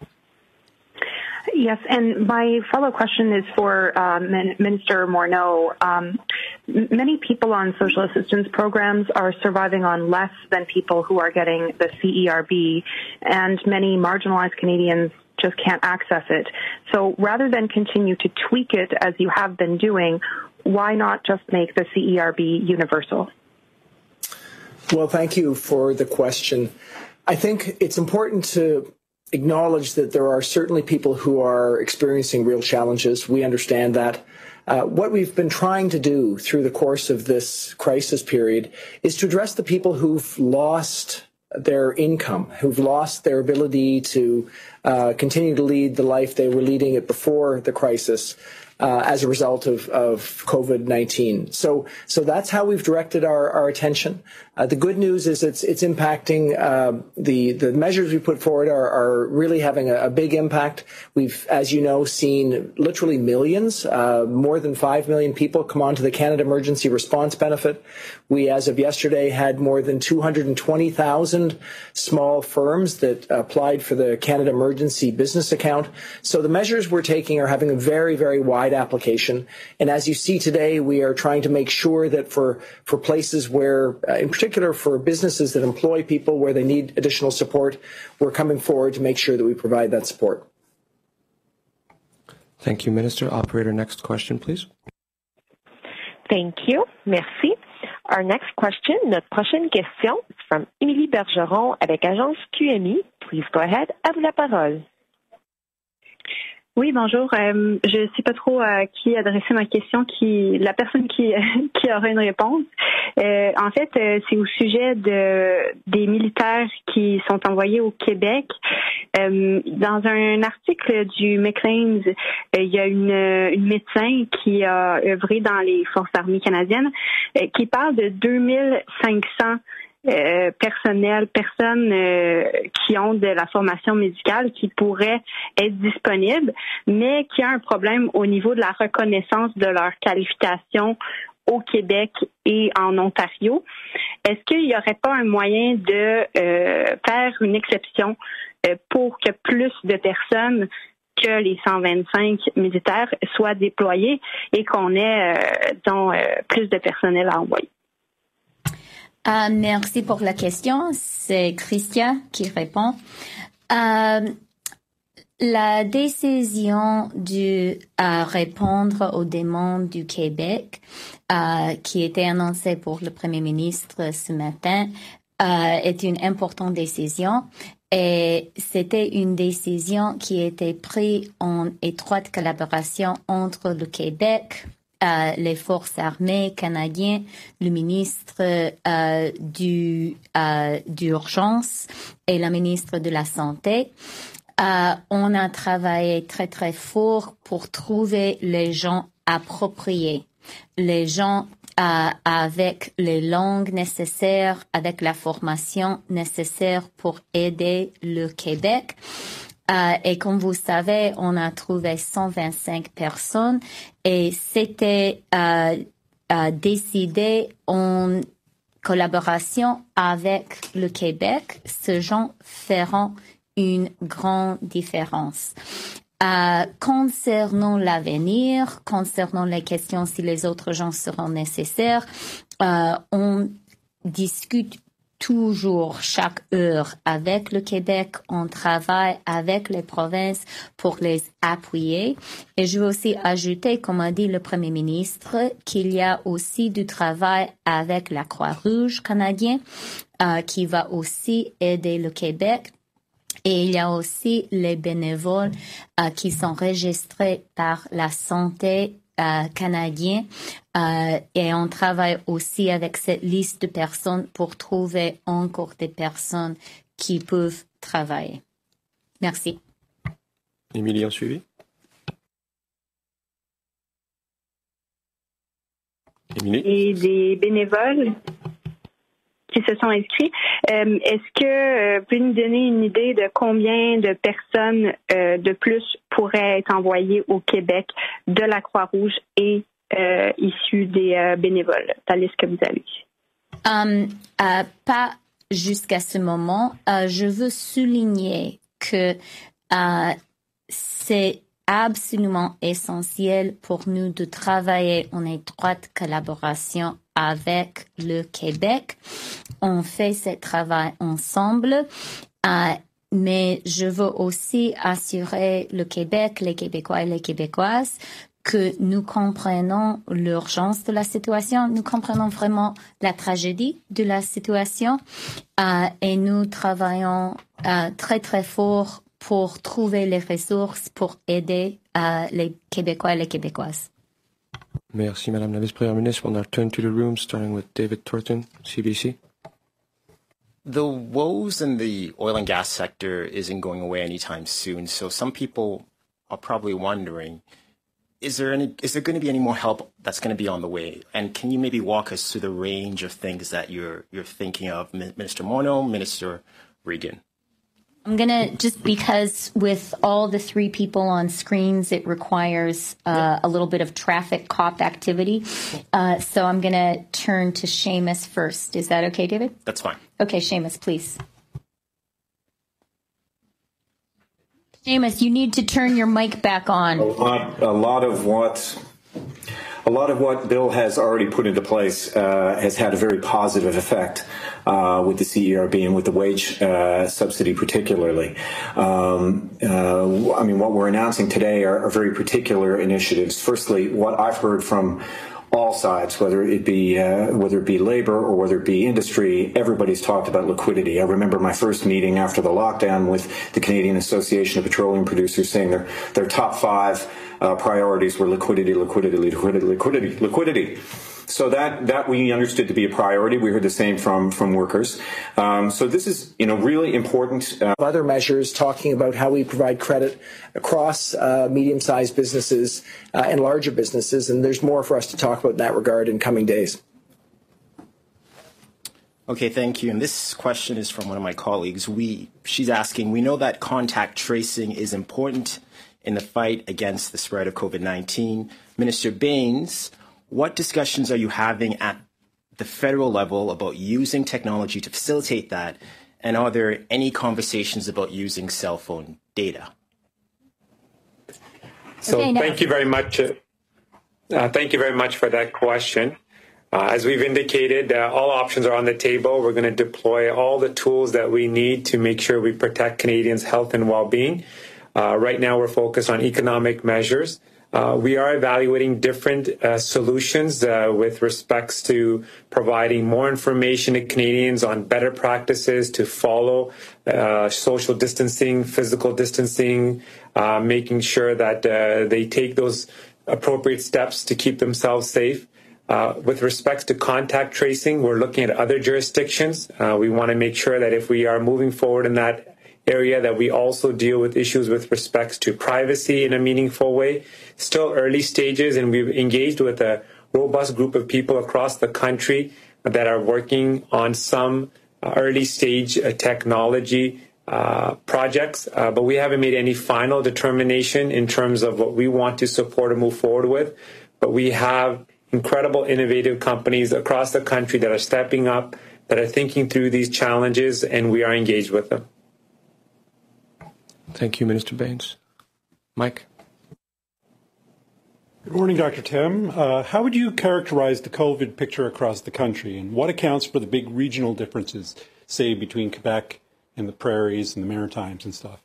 Speaker 16: Yes, and my follow question is for uh, Min- Minister Morneau. Um, m- many people on social assistance programs are surviving on less than people who are getting the C E R B, and many marginalized Canadians just can't access it. So rather than continue to tweak it as you have been doing, why not just make the C E R B universal?
Speaker 8: Well, thank you for the question. I think it's important to acknowledge that there are certainly people who are experiencing real challenges. We understand that. Uh, what we've been trying to do through the course of this crisis period is to address the people who've lost their income, who've lost their ability to uh, continue to lead the life they were leading it before the crisis. Uh, as a result of, of COVID nineteen. So, so that's how we've directed our, our attention. Uh, the good news is it's, it's impacting, uh, the, the measures we put forward are, are really having a, a big impact. We've, as you know, seen literally millions, uh, more than five million people come onto the Canada Emergency Response Benefit. We, as of yesterday, had more than two hundred twenty thousand small firms that applied for the Canada Emergency Business Account. So the measures we're taking are having a very, very wide application. And as you see today, we are trying to make sure that for, for places where, uh, in particular for businesses that employ people where they need additional support, we're coming forward to make sure that we provide that support.
Speaker 13: Thank you, Minister. Operator, next question, please.
Speaker 14: Thank you. Merci. Our next question, notre prochaine question, is from Émilie Bergeron avec Agence Q M I. Please go ahead. À vous la parole.
Speaker 17: Oui, bonjour. Euh, je ne sais pas trop à qui adresser ma question, qui la personne qui qui aura une réponse. Euh, en fait, euh, c'est au sujet de des militaires qui sont envoyés au Québec. Euh, dans un article du Maclean's, euh, il y a une, une médecin qui a œuvré dans les forces armées canadiennes euh, qui parle de deux mille cinq cents Euh, personnel, personnes euh, qui ont de la formation médicale qui pourraient être disponibles, mais qui a un problème au niveau de la reconnaissance de leur qualification au Québec et en Ontario. Est-ce qu'il n'y aurait pas un moyen de euh, faire une exception euh, pour que plus de personnes que les cent vingt-cinq militaires soient déployés et qu'on ait euh, dont, euh, plus de personnel à envoyer?
Speaker 6: Euh, merci pour la question. C'est Christian qui répond. Euh, La décision de euh, répondre aux demandes du Québec, euh, qui était annoncée pour le Premier ministre ce matin, euh, est une importante décision. Et c'était une décision qui était prise en étroite collaboration entre le Québec, euh, les forces armées canadiennes, le ministre euh, du euh, d'urgence et la ministre de la Santé. Euh, on a travaillé très, très fort pour trouver les gens appropriés, les gens euh, avec les langues nécessaires, avec la formation nécessaire pour aider le Québec. Euh, et comme vous savez, on a trouvé cent vingt-cinq personnes et c'était euh, euh, décidé en collaboration avec le Québec. Ces gens feront une grande différence. Euh, concernant l'avenir, concernant les questions si les autres gens seront nécessaires, euh, on discute toujours chaque heure avec le Québec, on travaille avec les provinces pour les appuyer. Et je veux aussi ajouter, comme a dit le Premier ministre, qu'il y a aussi du travail avec la Croix-Rouge canadienne euh, qui va aussi aider le Québec. Et il y a aussi les bénévoles euh, qui sont enregistrés par la santé euh, canadienne euh, et on travaille aussi avec cette liste de personnes pour trouver encore des personnes qui peuvent travailler. Merci.
Speaker 13: Émilie, en suivi. Émilie.
Speaker 17: Et des bénévoles qui se sont inscrits. Euh, est-ce que euh, vous pouvez nous donner une idée de combien de personnes euh, de plus pourraient être envoyées au Québec de la Croix-Rouge et euh, issues des euh, bénévoles, la liste que vous avez?
Speaker 6: Um, euh, pas jusqu'à ce moment. Euh, je veux souligner que euh, c'est absolument essentiel pour nous de travailler en étroite collaboration avec le Québec. On fait ce travail ensemble, euh, mais je veux aussi assurer le Québec, les Québécois et les Québécoises que nous comprenons l'urgence de la situation, nous comprenons vraiment la tragédie de la situation euh, et nous travaillons euh, très très fort pour trouver les ressources pour aider euh, les Québécois et les Québécoises.
Speaker 13: Merci, Madame la Vice-Première ministre. We'll now turn to the room, starting with David Thornton, C B C.
Speaker 18: The woes in the oil and gas sector isn't going away anytime soon, so some people are probably wondering, is there any, is there going to be any more help that's going to be on the way? And can you maybe walk us through the range of things that you're you're thinking of, Minister Morneau, Minister Regan?
Speaker 6: I'm going to, just because with all the three people on screens, it requires uh, a little bit of traffic cop activity. Uh, so I'm going to turn to Seamus first. Is that okay, David?
Speaker 18: That's fine.
Speaker 6: Okay, Seamus, please. Seamus, you need to turn your mic back on.
Speaker 9: A lot, a lot of what... A lot of what Bill has already put into place uh, has had a very positive effect uh, with the C E R B and with the wage uh, subsidy particularly. Um, uh, I mean, what we're announcing today are, are very particular initiatives. Firstly, what I've heard from all sides, whether it be uh, whether it be labor or whether it be industry, everybody's talked about liquidity. I remember my first meeting after the lockdown with the Canadian Association of Petroleum Producers saying their their top five uh, priorities were liquidity, liquidity, liquidity, liquidity, liquidity. So that that we understood to be a priority. We heard the same from from workers. Um, so this is, you know, really important. Uh,
Speaker 8: Other measures talking about how we provide credit across uh, medium-sized businesses uh, and larger businesses, and there's more for us to talk about in that regard in coming days.
Speaker 18: Okay, thank you. And this question is from one of my colleagues. We, she's asking, we know that contact tracing is important in the fight against the spread of COVID nineteen. Minister Baines, what discussions are you having at the federal level about using technology to facilitate that? And are there any conversations about using cell phone data?
Speaker 12: So
Speaker 6: Okay, now-
Speaker 12: thank you very much. Uh, uh, thank you very much for that question. Uh, as we've indicated, uh, all options are on the table. We're going to deploy all the tools that we need to make sure we protect Canadians' health and well-being. Uh, right now, we're focused on economic measures. Uh, we are evaluating different uh, solutions uh, with respects to providing more information to Canadians on better practices to follow uh, social distancing, physical distancing, uh, making sure that uh, they take those appropriate steps to keep themselves safe. Uh, with respects to contact tracing, we're looking at other jurisdictions. Uh, we want to make sure that if we are moving forward in that area, that we also deal with issues with respects to privacy in a meaningful way. Still early stages, and we've engaged with a robust group of people across the country that are working on some uh, early stage uh, technology uh, projects, uh, but we haven't made any final determination in terms of what we want to support or move forward with. But we have incredible innovative companies across the country that are stepping up, that are thinking through these challenges, and we are engaged with them.
Speaker 13: Thank you, Minister Baines. Mike.
Speaker 19: Good morning, Doctor Tam. Uh, how would you characterize the COVID picture across the country, and what accounts for the big regional differences, say, between Quebec and the prairies and the Maritimes and stuff?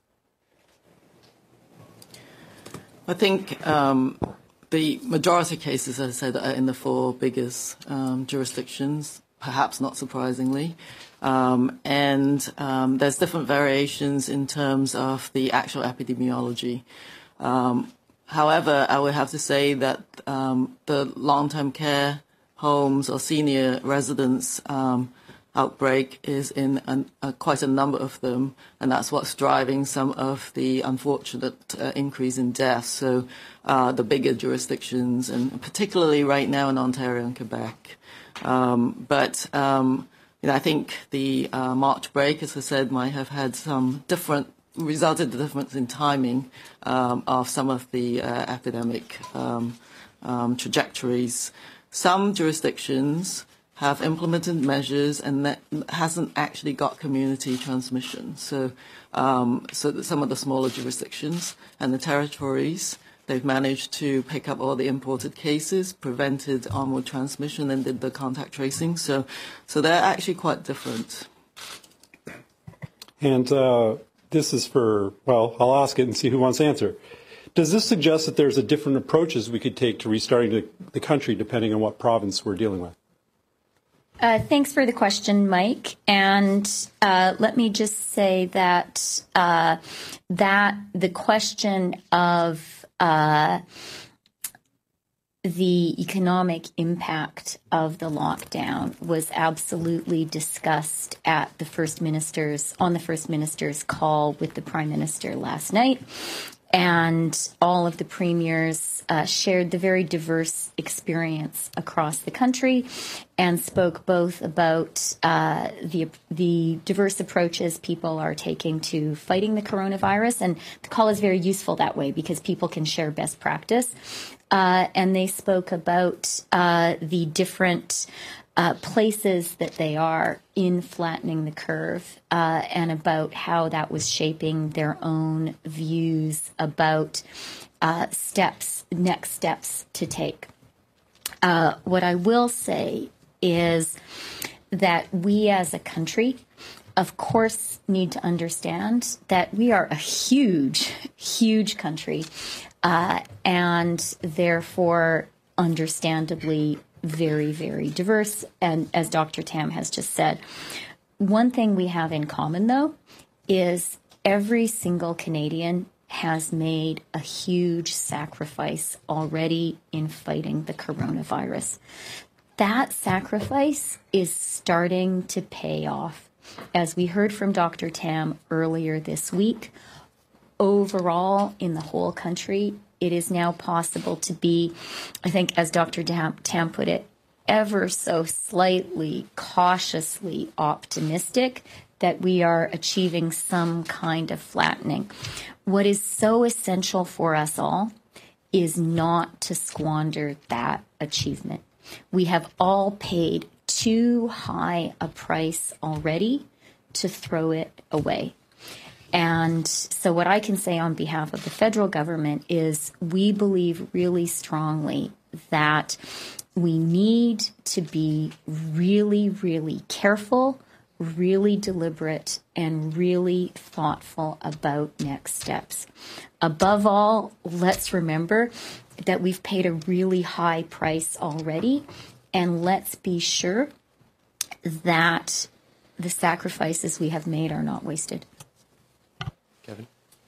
Speaker 7: I think um, the majority of cases, as I said, are in the four biggest um, jurisdictions, perhaps not surprisingly. Um, and um, there's different variations in terms of the actual epidemiology. Um, however, I would have to say that um, the long-term care homes or senior residence um, outbreak is in an, uh, quite a number of them, and that's what's driving some of the unfortunate uh, increase in deaths. So uh, the bigger jurisdictions, and particularly right now in Ontario and Quebec. Um, but um, You know, I think the uh, March break, as I said, might have had some different, resulted in the difference in timing um, of some of the uh, epidemic um, um, trajectories. Some jurisdictions have implemented measures and that hasn't actually got community transmission. So, um, so that some of the smaller jurisdictions and the territories, they've managed to pick up all the imported cases, prevented onward transmission, and did the contact tracing. So, so they're actually quite different.
Speaker 19: And uh, this is for, well, I'll ask it and see who wants to answer. Does this suggest that there's a different approaches we could take to restarting the, the country depending on what province we're dealing with?
Speaker 6: Uh, thanks for the question, Mike. And uh, let me just say that uh, that the question of Uh, the economic impact of the lockdown was absolutely discussed at the First Minister's, on the First Minister's call with the Prime Minister last night. And all of the premiers uh, shared the very diverse experience across the country and spoke both about uh, the the diverse approaches people are taking to fighting the coronavirus. And the call is very useful that way because people can share best practice. Uh, and they spoke about uh, the different Uh, places that they are in flattening the curve uh, and about how that was shaping their own views about uh, steps, next steps to take. Uh, what I will say is that we as a country, of course, need to understand that we are a huge, huge country uh, and therefore understandably very, very diverse. And as Doctor Tam has just said, one thing we have in common, though, is every single Canadian has made a huge sacrifice already in fighting the coronavirus. That sacrifice is starting to pay off. As we heard from Doctor Tam earlier this week, overall in the whole country, it is now possible to be, I think, as Doctor Tam put it, ever so slightly cautiously optimistic that we are achieving some kind of flattening. What is so essential for us all is not to squander that achievement. We have all paid too high a price already to throw it away. And so what I can say on behalf of the federal government is we believe really strongly that we need to be really, really careful really deliberate and really thoughtful about next steps. Above all, let's remember that we've paid a really high price already, and let's be sure that the sacrifices we have made are not wasted.
Speaker 20: Kevin?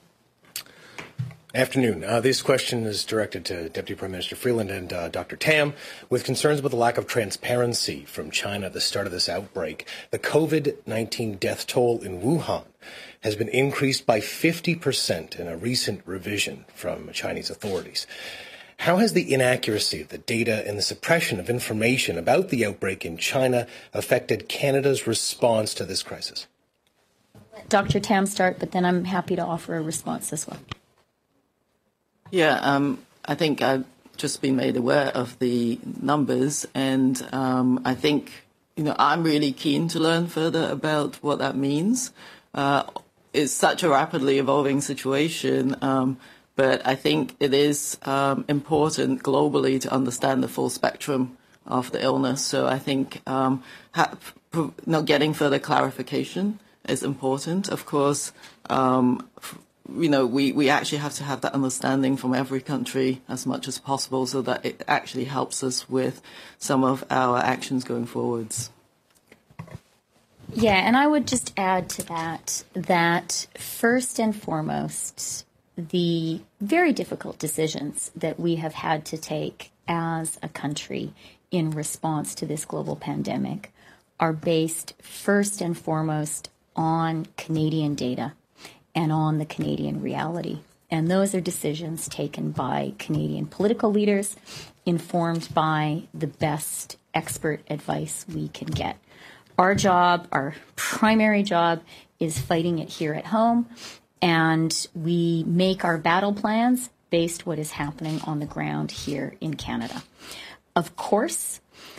Speaker 20: Afternoon. Uh, this question is directed to Deputy Prime Minister Freeland and uh, Doctor Tam. With concerns about the lack of transparency from China at the start of this outbreak, the COVID nineteen death toll in Wuhan has been increased by fifty percent in a recent revision from Chinese authorities. How has the inaccuracy of the data and the suppression of information about the outbreak in China affected Canada's response to this crisis?
Speaker 6: Doctor Tam start, but then I'm happy to offer a response as well.
Speaker 7: Yeah, um, I think I've just been made aware of the numbers, and um, I think, you know, I'm really keen to learn further about what that means. Uh, it's such a rapidly evolving situation, um, but I think it is um, important globally to understand the full spectrum of the illness. So I think um, ha- you know, getting further clarification is important. Of course, um, you know, we, we actually have to have that understanding from every country as much as possible so that it actually helps us with some of our actions going forwards.
Speaker 6: Yeah, and I would just add to that that first and foremost, the very difficult decisions that we have had to take as a country in response to this global pandemic are based first and foremost on Canadian data and on the Canadian reality. And those are decisions taken by Canadian political leaders, informed by the best expert advice we can get. Our job, our primary job, is fighting it here at home, and we make our battle plans based what is happening on the ground here in Canada. Of course,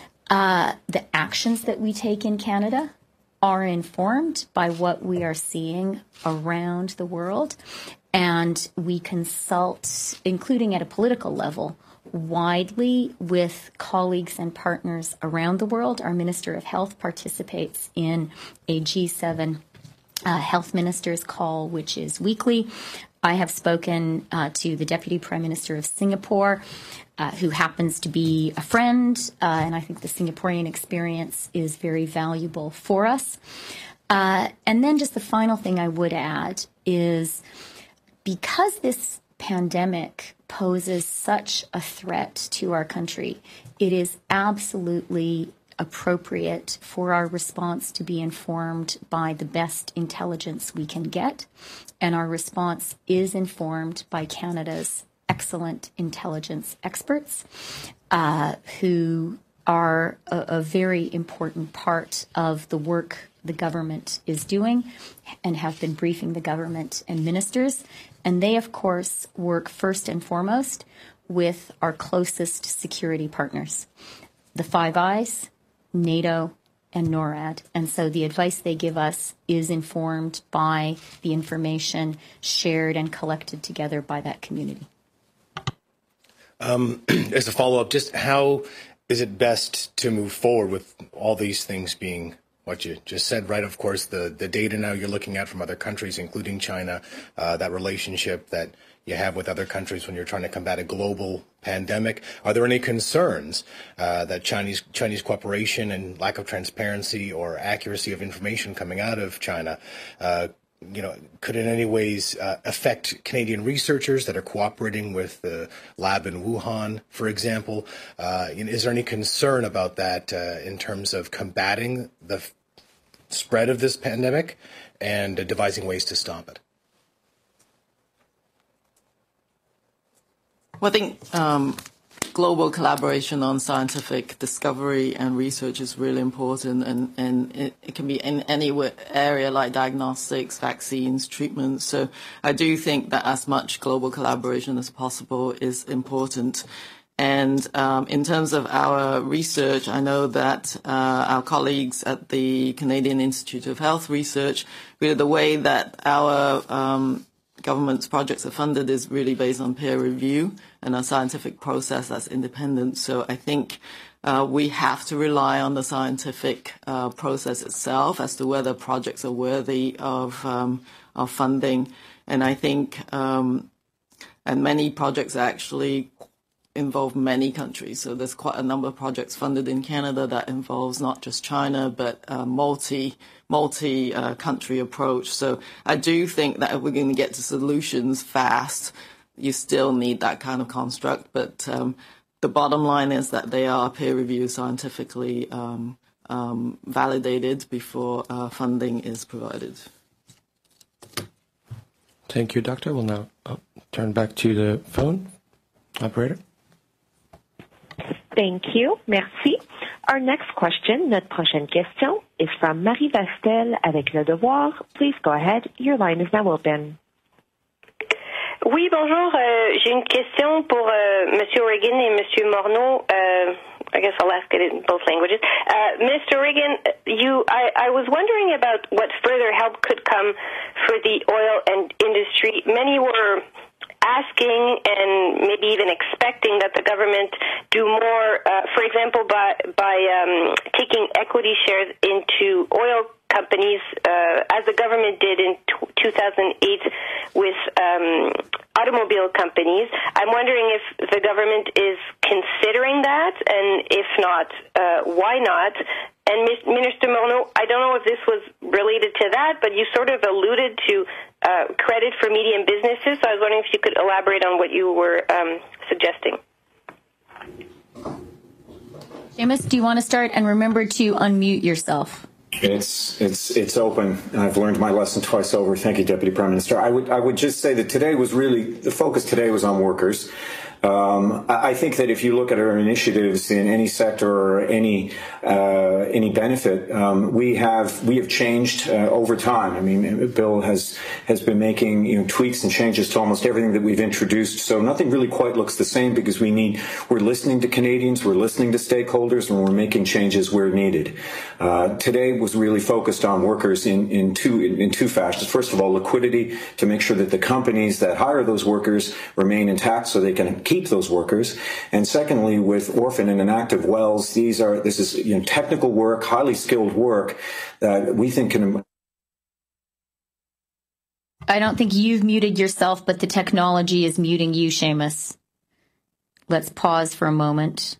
Speaker 6: uh, the actions that we take in Canada are informed by what we are seeing around the world, and we consult, including at a political level, widely with colleagues and partners around the world. Our Minister of Health participates in a G seven uh, health ministers call, which is weekly. I have spoken uh, to the Deputy Prime Minister of Singapore, uh, who happens to be a friend, uh, and I think the Singaporean experience is very valuable for us. Uh, and then just the final thing I would add is, because this pandemic poses such a threat to our country, it is absolutely appropriate for our response to be informed by the best intelligence we can get. And our response is informed by Canada's excellent intelligence experts, uh, who are a, a very important part of the work the government is doing and have been briefing the government and ministers. And they, of course, work first and foremost with our closest security partners, the Five Eyes, NATO, and NORAD. And so the advice they give us is informed by the information shared and collected together by that community.
Speaker 20: Um, as a follow-up, just how is it best to move forward with all these things being what you just said, right? Of course, the, the data now you're looking at from other countries, including China, uh, that relationship that you have with other countries when you're trying to combat a global pandemic. Are there any concerns uh, that Chinese Chinese cooperation and lack of transparency or accuracy of information coming out of China, uh, you know, could in any ways uh, affect Canadian researchers that are cooperating with the lab in Wuhan, for example? Uh, is there any concern about that uh, in terms of combating the f- spread of this pandemic and uh, devising ways to stop it?
Speaker 7: Well, I think um, global collaboration on scientific discovery and research is really important, and, and it, it can be in any area like diagnostics, vaccines, treatments. So I do think that as much global collaboration as possible is important. And um, in terms of our research, I know that uh, our colleagues at the Canadian Institute of Health Research, really the way that our um, government's projects are funded is really based on peer review and a scientific process that's independent. So I think Uh, we have to rely on the scientific uh, process itself as to whether projects are worthy of, um, of funding. And I think, um, and many projects actually involve many countries. So there's quite a number of projects funded in Canada that involves not just China, but a multi, multi uh, country approach. So I do think that if we're going to get to solutions fast, you still need that kind of construct. But um, the bottom line is that they are peer-reviewed, scientifically um, um, validated before uh, funding is provided.
Speaker 13: Thank you, Doctor. We'll now oh, turn back to the phone. Operator.
Speaker 14: Thank you. Merci. Our next question, notre prochaine question, is from Marie Vastel avec Le Devoir. Please go ahead. Your line is now open.
Speaker 21: Oui, bonjour. Euh, j'ai une question pour euh, Monsieur Regan et Monsieur Morneau. Uh, I guess I'll ask it in both languages. Uh, Mister Regan, you, I, I was wondering about what further help could come for the oil and industry. Many were asking and maybe even expecting that the government do more, uh, for example, by by um, taking equity shares into oil companies, uh, as the government did in two thousand eight with um, automobile companies. I'm wondering if the government is considering that, and if not, uh, why not? And Minister Morneau, I don't know if this was related to that, but you sort of alluded to uh, credit for medium businesses, so I was wondering if you could elaborate on what you were um, suggesting.
Speaker 6: Seamus, do you want to start? And remember to unmute yourself.
Speaker 9: It's it's it's open. I've learned my lesson twice over. Thank you, Deputy Prime Minister. I would I would just say that today was really the focus today was on workers. Um, I think that if you look at our initiatives in any sector or any uh, any benefit, um, we have we have changed uh, over time. I mean, Bill has has been making you know tweaks and changes to almost everything that we've introduced. So nothing really quite looks the same because we need we're listening to Canadians, we're listening to stakeholders, and we're making changes where needed. Uh, today was really focused on workers in in two in, in two fashions. First of all, liquidity to make sure that the companies that hire those workers remain intact, so they can keep those workers. And secondly, with orphan and inactive wells, these are this is you know technical work, highly skilled work that we think can.
Speaker 6: I don't think you've muted yourself, but the technology is muting you, Seamus. Let's pause for a moment.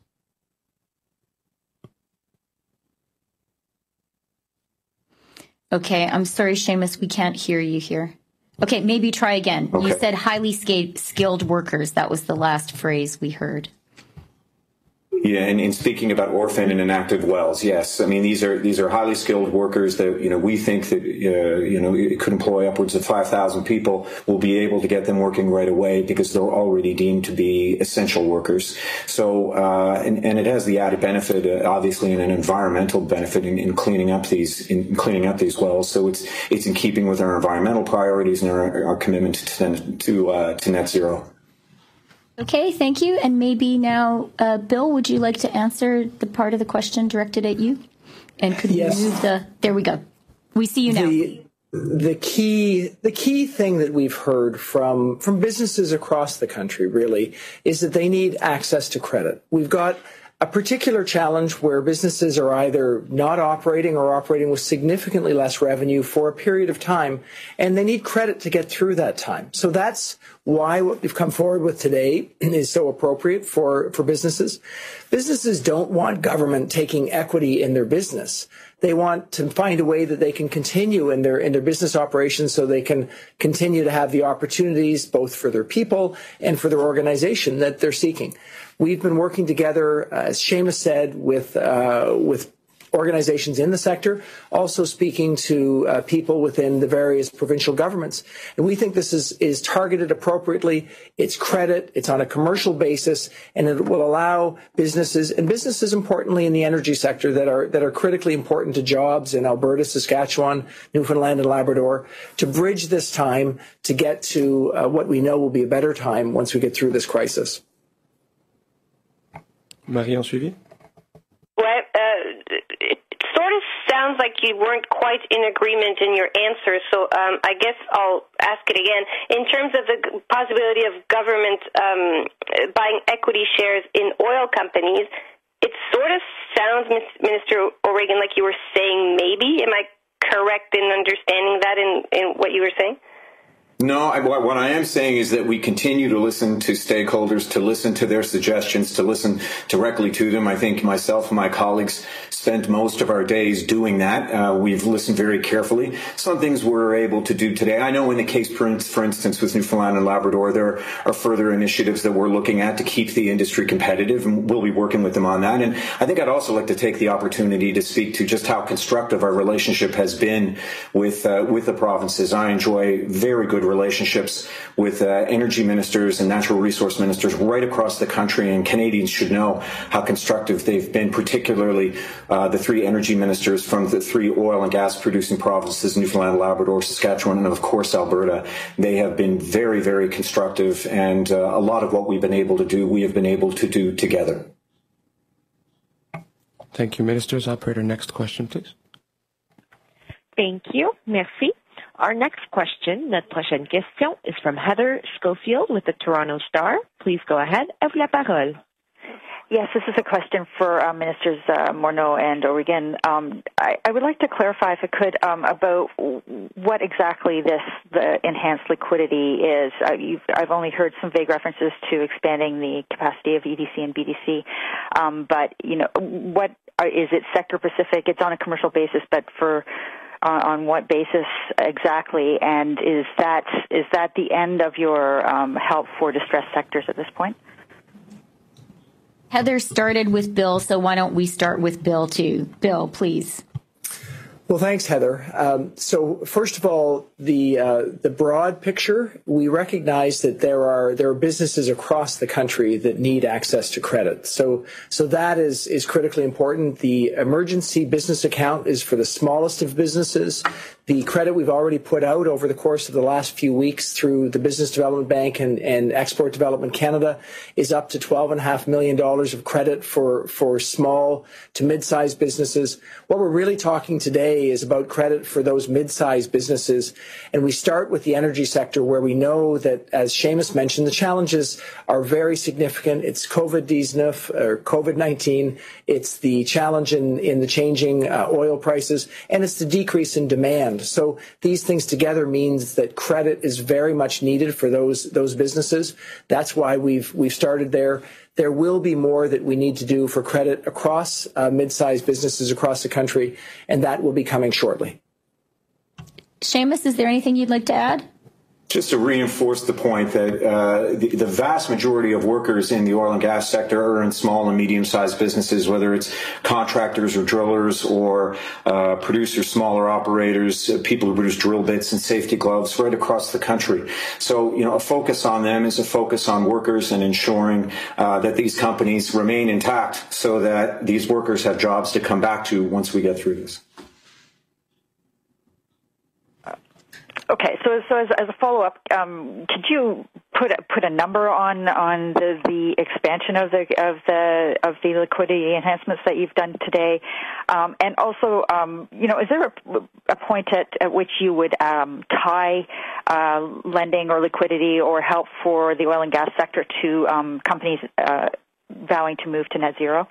Speaker 6: Okay, I'm sorry, Seamus, we can't hear you here. Okay, maybe try again. Okay. You said highly skilled workers. That was the last phrase we heard.
Speaker 9: Yeah, and in speaking about orphan and inactive wells, yes. I mean, these are these are highly skilled workers that, you know, we think that, uh, you know, it could employ upwards of five thousand people. We'll be able to get them working right away because they're already deemed to be essential workers. So, uh, and, and it has the added benefit, uh, obviously, and an environmental benefit in, in cleaning up these in cleaning up these wells. So it's it's in keeping with our environmental priorities and our, our commitment to to, uh, to net zero.
Speaker 6: Okay, thank you. And maybe now, uh, Bill, would you like to answer the part of the question directed at you? And could
Speaker 8: yes.
Speaker 6: you move the? There we go. We see you now.
Speaker 8: The, the key, the key thing that we've heard from from businesses across the country really is that they need access to credit. We've got a particular challenge where businesses are either not operating or operating with significantly less revenue for a period of time, and they need credit to get through that time. So that's why what we've come forward with today is so appropriate for, for businesses. Businesses don't want government taking equity in their business. They want to find a way that they can continue in their in their business operations so they can continue to have the opportunities both for their people and for their organization that they're seeking. We've been working together, uh, as Seamus said, with uh, with organizations in the sector, also speaking to uh, people within the various provincial governments. And we think this is, is targeted appropriately. It's credit, it's on a commercial basis, and it will allow businesses, and businesses importantly in the energy sector that are that are critically important to jobs in Alberta, Saskatchewan, Newfoundland, and Labrador, to bridge this time to get to uh, what we know will be a better time once we get through this crisis.
Speaker 13: Marie, en suivi?
Speaker 21: Ouais, uh, it sort of sounds like you weren't quite in agreement in your answer, so um, I guess I'll ask it again. In terms of the possibility of government um, buying equity shares in oil companies, it sort of sounds, Minister O'Regan, like you were saying maybe. Am I correct in understanding that in, in what you were saying?
Speaker 9: No, I, what I am saying is that we continue to listen to stakeholders, to listen to their suggestions, to listen directly to them. I think myself and my colleagues spent most of our days doing that. Uh, we've listened very carefully. Some things we're able to do today. I know in the case, for, for instance, with Newfoundland and Labrador, there are further initiatives that we're looking at to keep the industry competitive, and we'll be working with them on that. And I think I'd also like to take the opportunity to speak to just how constructive our relationship has been with uh, with the provinces. I enjoy very good relationships with uh, energy ministers and natural resource ministers right across the country, and Canadians should know how constructive they've been, particularly uh, the three energy ministers from the three oil and gas producing provinces, Newfoundland, Labrador, Saskatchewan, and of course Alberta. They have been very, very constructive, and uh, a lot of what we've been able to do, we have been able to do together.
Speaker 13: Thank you, Ministers. Operator, next question, please.
Speaker 14: Thank you. Merci. Our next question, notre prochaine question, is from Heather Schofield with the Toronto Star. Please go ahead. À vous la parole.
Speaker 1: Yes, this is a question for uh, Ministers uh, Morneau and O'Regan. Um, I, I would like to clarify, if I could, um, about what exactly this the enhanced liquidity is. Uh, you've, I've only heard some vague references to expanding the capacity of E D C and B D C, um, but you know, what are, is it sector specific? It's on a commercial basis, but for Uh, on what basis exactly, and is that is that the end of your um, help for distressed sectors at this point?
Speaker 6: Heather started with Bill, so why don't we start with Bill too? Bill, please.
Speaker 8: Well, thanks, Heather. Um, so, first of all, the uh, the broad picture, we recognize that there are there are businesses across the country that need access to credit. So, so that is is critically important. The emergency business account is for the smallest of businesses. The credit we've already put out over the course of the last few weeks through the Business Development Bank and, and Export Development Canada is up to twelve point five million dollars of credit for, for small to mid-sized businesses. What we're really talking today is about credit for those mid-sized businesses. And we start with the energy sector, where we know that, as Seamus mentioned, the challenges are very significant. It's COVID nineteen, or COVID nineteen. It's the challenge in, in the changing uh, oil prices, and it's the decrease in demand. So these things together means that credit is very much needed for those those businesses. That's why we've we've started there. There will be more that we need to do for credit across uh, mid-sized businesses across the country, and that will be coming shortly.
Speaker 6: Seamus, is there anything you'd like to add?
Speaker 9: Just to reinforce the point that uh, the, the vast majority of workers in the oil and gas sector are in small and medium-sized businesses, whether it's contractors or drillers or uh, producers, smaller operators, uh, people who produce drill bits and safety gloves right across the country. So, you know, a focus on them is a focus on workers and ensuring uh, that these companies remain intact so that these workers have jobs to come back to once we get through this.
Speaker 1: Okay, so so as, as a follow-up, um, could you put a, put a number on on the, the expansion of the of the of the liquidity enhancements that you've done today, um, and also, um, you know, is there a, a point at, at which you would um, tie uh, lending or liquidity or help for the oil and gas sector to um, companies uh, vowing to move to net zero?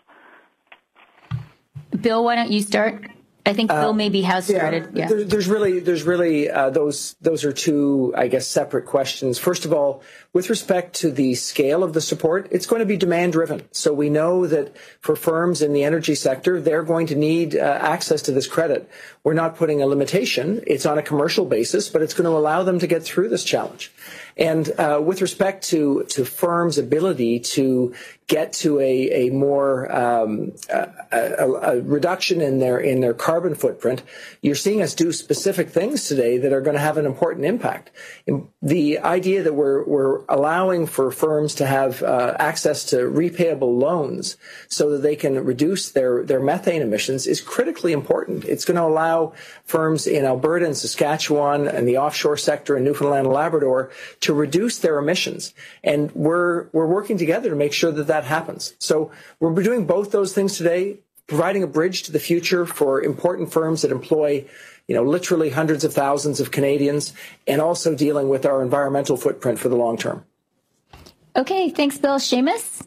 Speaker 6: Bill, why don't you start? I think Bill maybe has started.
Speaker 8: Yeah,
Speaker 6: yeah.
Speaker 8: There, there's really, there's really uh, those. Those are two, I guess, separate questions. First of all, with respect to the scale of the support, it's going to be demand driven. So we know that for firms in the energy sector, they're going to need uh, access to this credit. We're not putting a limitation. It's on a commercial basis, but it's going to allow them to get through this challenge. And uh, with respect to to firms' ability to get to a a more um, a, a, a reduction in their in their carbon footprint, you're seeing us do specific things today that are going to have an important impact. The idea that we're we're allowing for firms to have uh, access to repayable loans so that they can reduce their their methane emissions is critically important. It's going to allow firms in Alberta and Saskatchewan and the offshore sector in Newfoundland and Labrador to reduce their emissions. And we're we're working together to make sure that that happens. So we're doing both those things today, providing a bridge to the future for important firms that employ, you know, literally hundreds of thousands of Canadians, and also dealing with our environmental footprint for the long term.
Speaker 6: Okay, thanks, Bill. Seamus?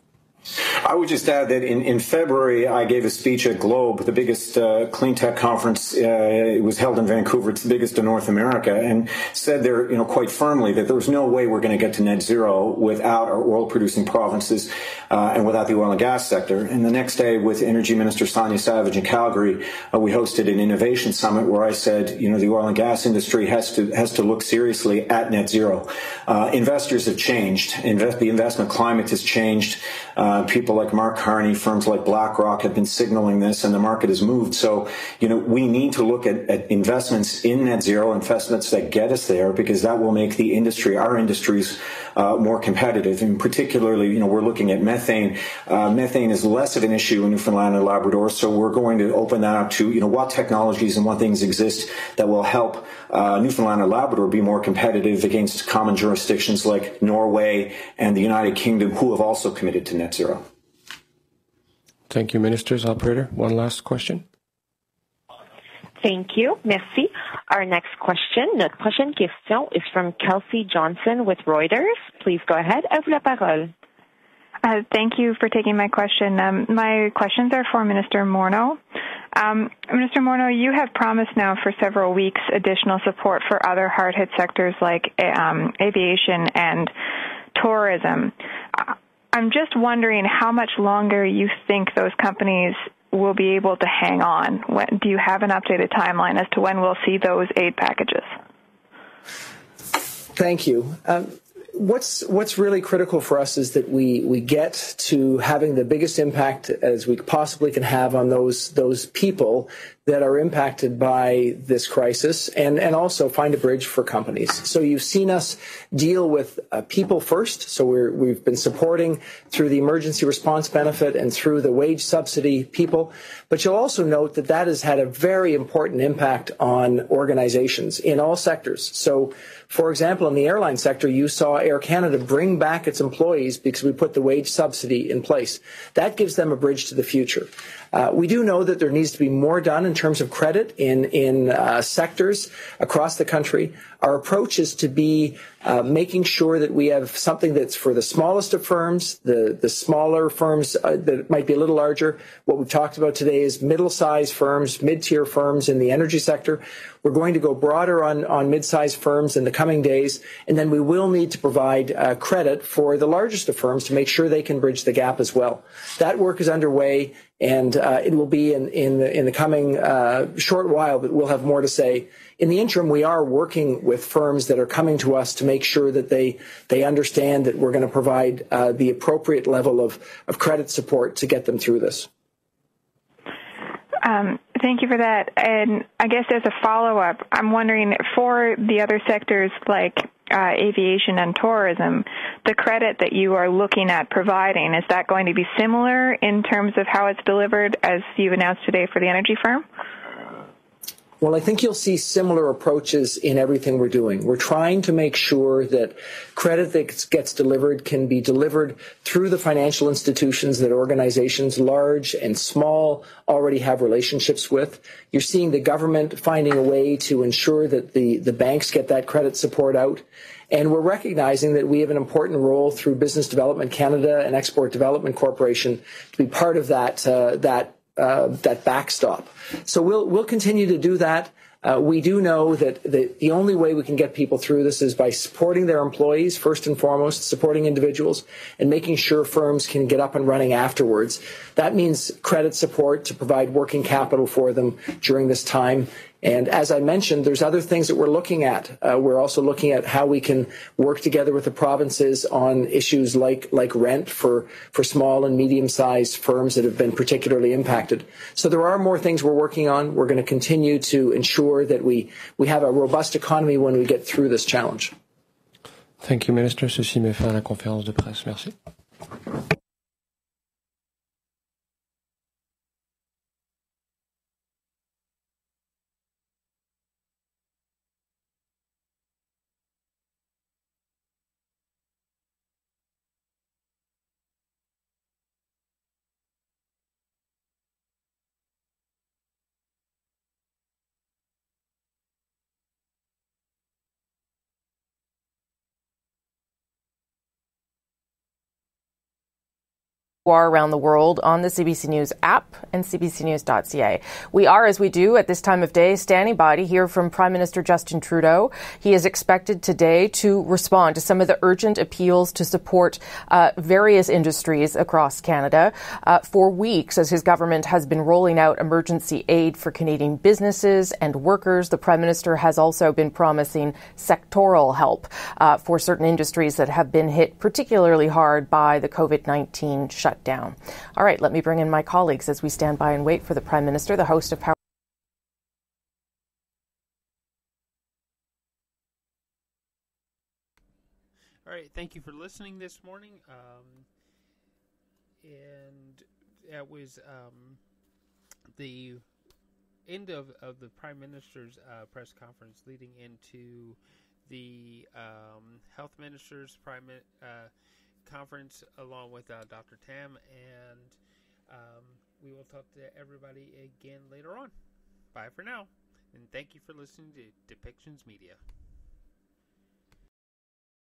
Speaker 9: I would just add that in, in February, I gave a speech at Globe, the biggest uh, clean tech conference. Uh, it was held in Vancouver. It's the biggest in North America, and said there, you know, quite firmly that there was no way we're going to get to net zero without our oil-producing provinces uh, and without the oil and gas sector. And the next day, with Energy Minister Sonia Savage in Calgary, uh, we hosted an innovation summit where I said, you know, the oil and gas industry has to has to look seriously at net zero. Uh, investors have changed. Invest, the investment climate has changed. Uh, people like Mark Carney, firms like BlackRock have been signaling this, and the market has moved. So, you know, we need to look at, at investments in net zero, investments that get us there, because that will make the industry, our industries, uh, more competitive. And particularly, you know, we're looking at methane. Uh, methane is less of an issue in Newfoundland and Labrador, so we're going to open that up to, you know, what technologies and what things exist that will help uh, Newfoundland and Labrador be more competitive against common jurisdictions like Norway and the United Kingdom, who have also committed to net zero.
Speaker 13: Thank you, Ministers. Operator, one last question.
Speaker 14: Thank you. Merci. Our next question, notre prochaine question is from Kelsey Johnson with Reuters. Please go ahead. À vous la parole.
Speaker 3: Uh, thank you for taking my question. Um, my questions are for Minister Morneau. Um, Minister Morneau, you have promised now for several weeks additional support for other hard-hit sectors like um, aviation and tourism. I'm just wondering how much longer you think those companies will be able to hang on. When, do you have an updated timeline as to when we'll see those aid packages?
Speaker 8: Thank you. Um, what's what's really critical for us is that we we get to having the biggest impact as we possibly can have on those those people that are impacted by this crisis, and, and also find a bridge for companies. So you've seen us deal with uh, people first. So we're, we've been supporting through the emergency response benefit and through the wage subsidy people. But you'll also note that that has had a very important impact on organizations in all sectors. So, for example, in the airline sector, you saw Air Canada bring back its employees because we put the wage subsidy in place. That gives them a bridge to the future. Uh, we do know that there needs to be more done in terms of credit in, in uh, sectors across the country. Our approach is to be uh, making sure that we have something that's for the smallest of firms, the, the smaller firms uh, that might be a little larger. What we've talked about today is middle-sized firms, mid-tier firms in the energy sector. We're going to go broader on, on mid-sized firms in the coming days, and then we will need to provide uh, credit for the largest of firms to make sure they can bridge the gap as well. That work is underway, and uh, it will be in, in, the, in the coming uh, short while, but we'll have more to say. In the interim, we are working with firms that are coming to us to make sure that they they understand that we're going to provide uh, the appropriate level of, of credit support to get them through this.
Speaker 3: Um, thank you for that. And I guess as a follow-up, I'm wondering for the other sectors like uh, aviation and tourism, the credit that you are looking at providing, is that going to be similar in terms of how it's delivered as you've announced today for the energy firm?
Speaker 8: Well, I think you'll see similar approaches in everything we're doing. We're trying to make sure that credit that gets delivered can be delivered through the financial institutions that organizations, large and small, already have relationships with. You're seeing the government finding a way to ensure that the, the banks get that credit support out. And we're recognizing that we have an important role through Business Development Canada and Export Development Corporation to be part of that, uh, that Uh, that backstop. So we'll we'll continue to do that. Uh, we do know that the, the only way we can get people through this is by supporting their employees, first and foremost, supporting individuals, and making sure firms can get up and running afterwards. That means credit support to provide working capital for them during this time. And as I mentioned, there's other things that we're looking at. Uh, we're also looking at how we can work together with the provinces on issues like like rent for, for small and medium-sized firms that have been particularly impacted. So there are more things we're working on. We're going to continue to ensure that we, we have a robust economy when we get through this challenge.
Speaker 13: Thank you, Minister. Ceci met fin à la conférence de presse. Merci.
Speaker 4: are around the world on the C B C News app and c b c news dot c a. We are, as we do at this time of day, standing by to hear from Prime Minister Justin Trudeau. He is expected today to respond to some of the urgent appeals to support uh, various industries across Canada. Uh, for weeks, as his government has been rolling out emergency aid for Canadian businesses and workers, the Prime Minister has also been promising sectoral help uh, for certain industries that have been hit particularly hard by the COVID nineteen shutdown. Down. All right, let me bring in my colleagues as we stand by and wait for the Prime Minister, the host of Power.
Speaker 22: All right, thank you for listening this morning. Um, and that was um, the end of, of the Prime Minister's uh, press conference leading into the um, Health Minister's Prime uh, conference along with uh, Doctor Tam, and um, we will talk to everybody again later on. Bye for now, and thank you for listening to Depictions Media.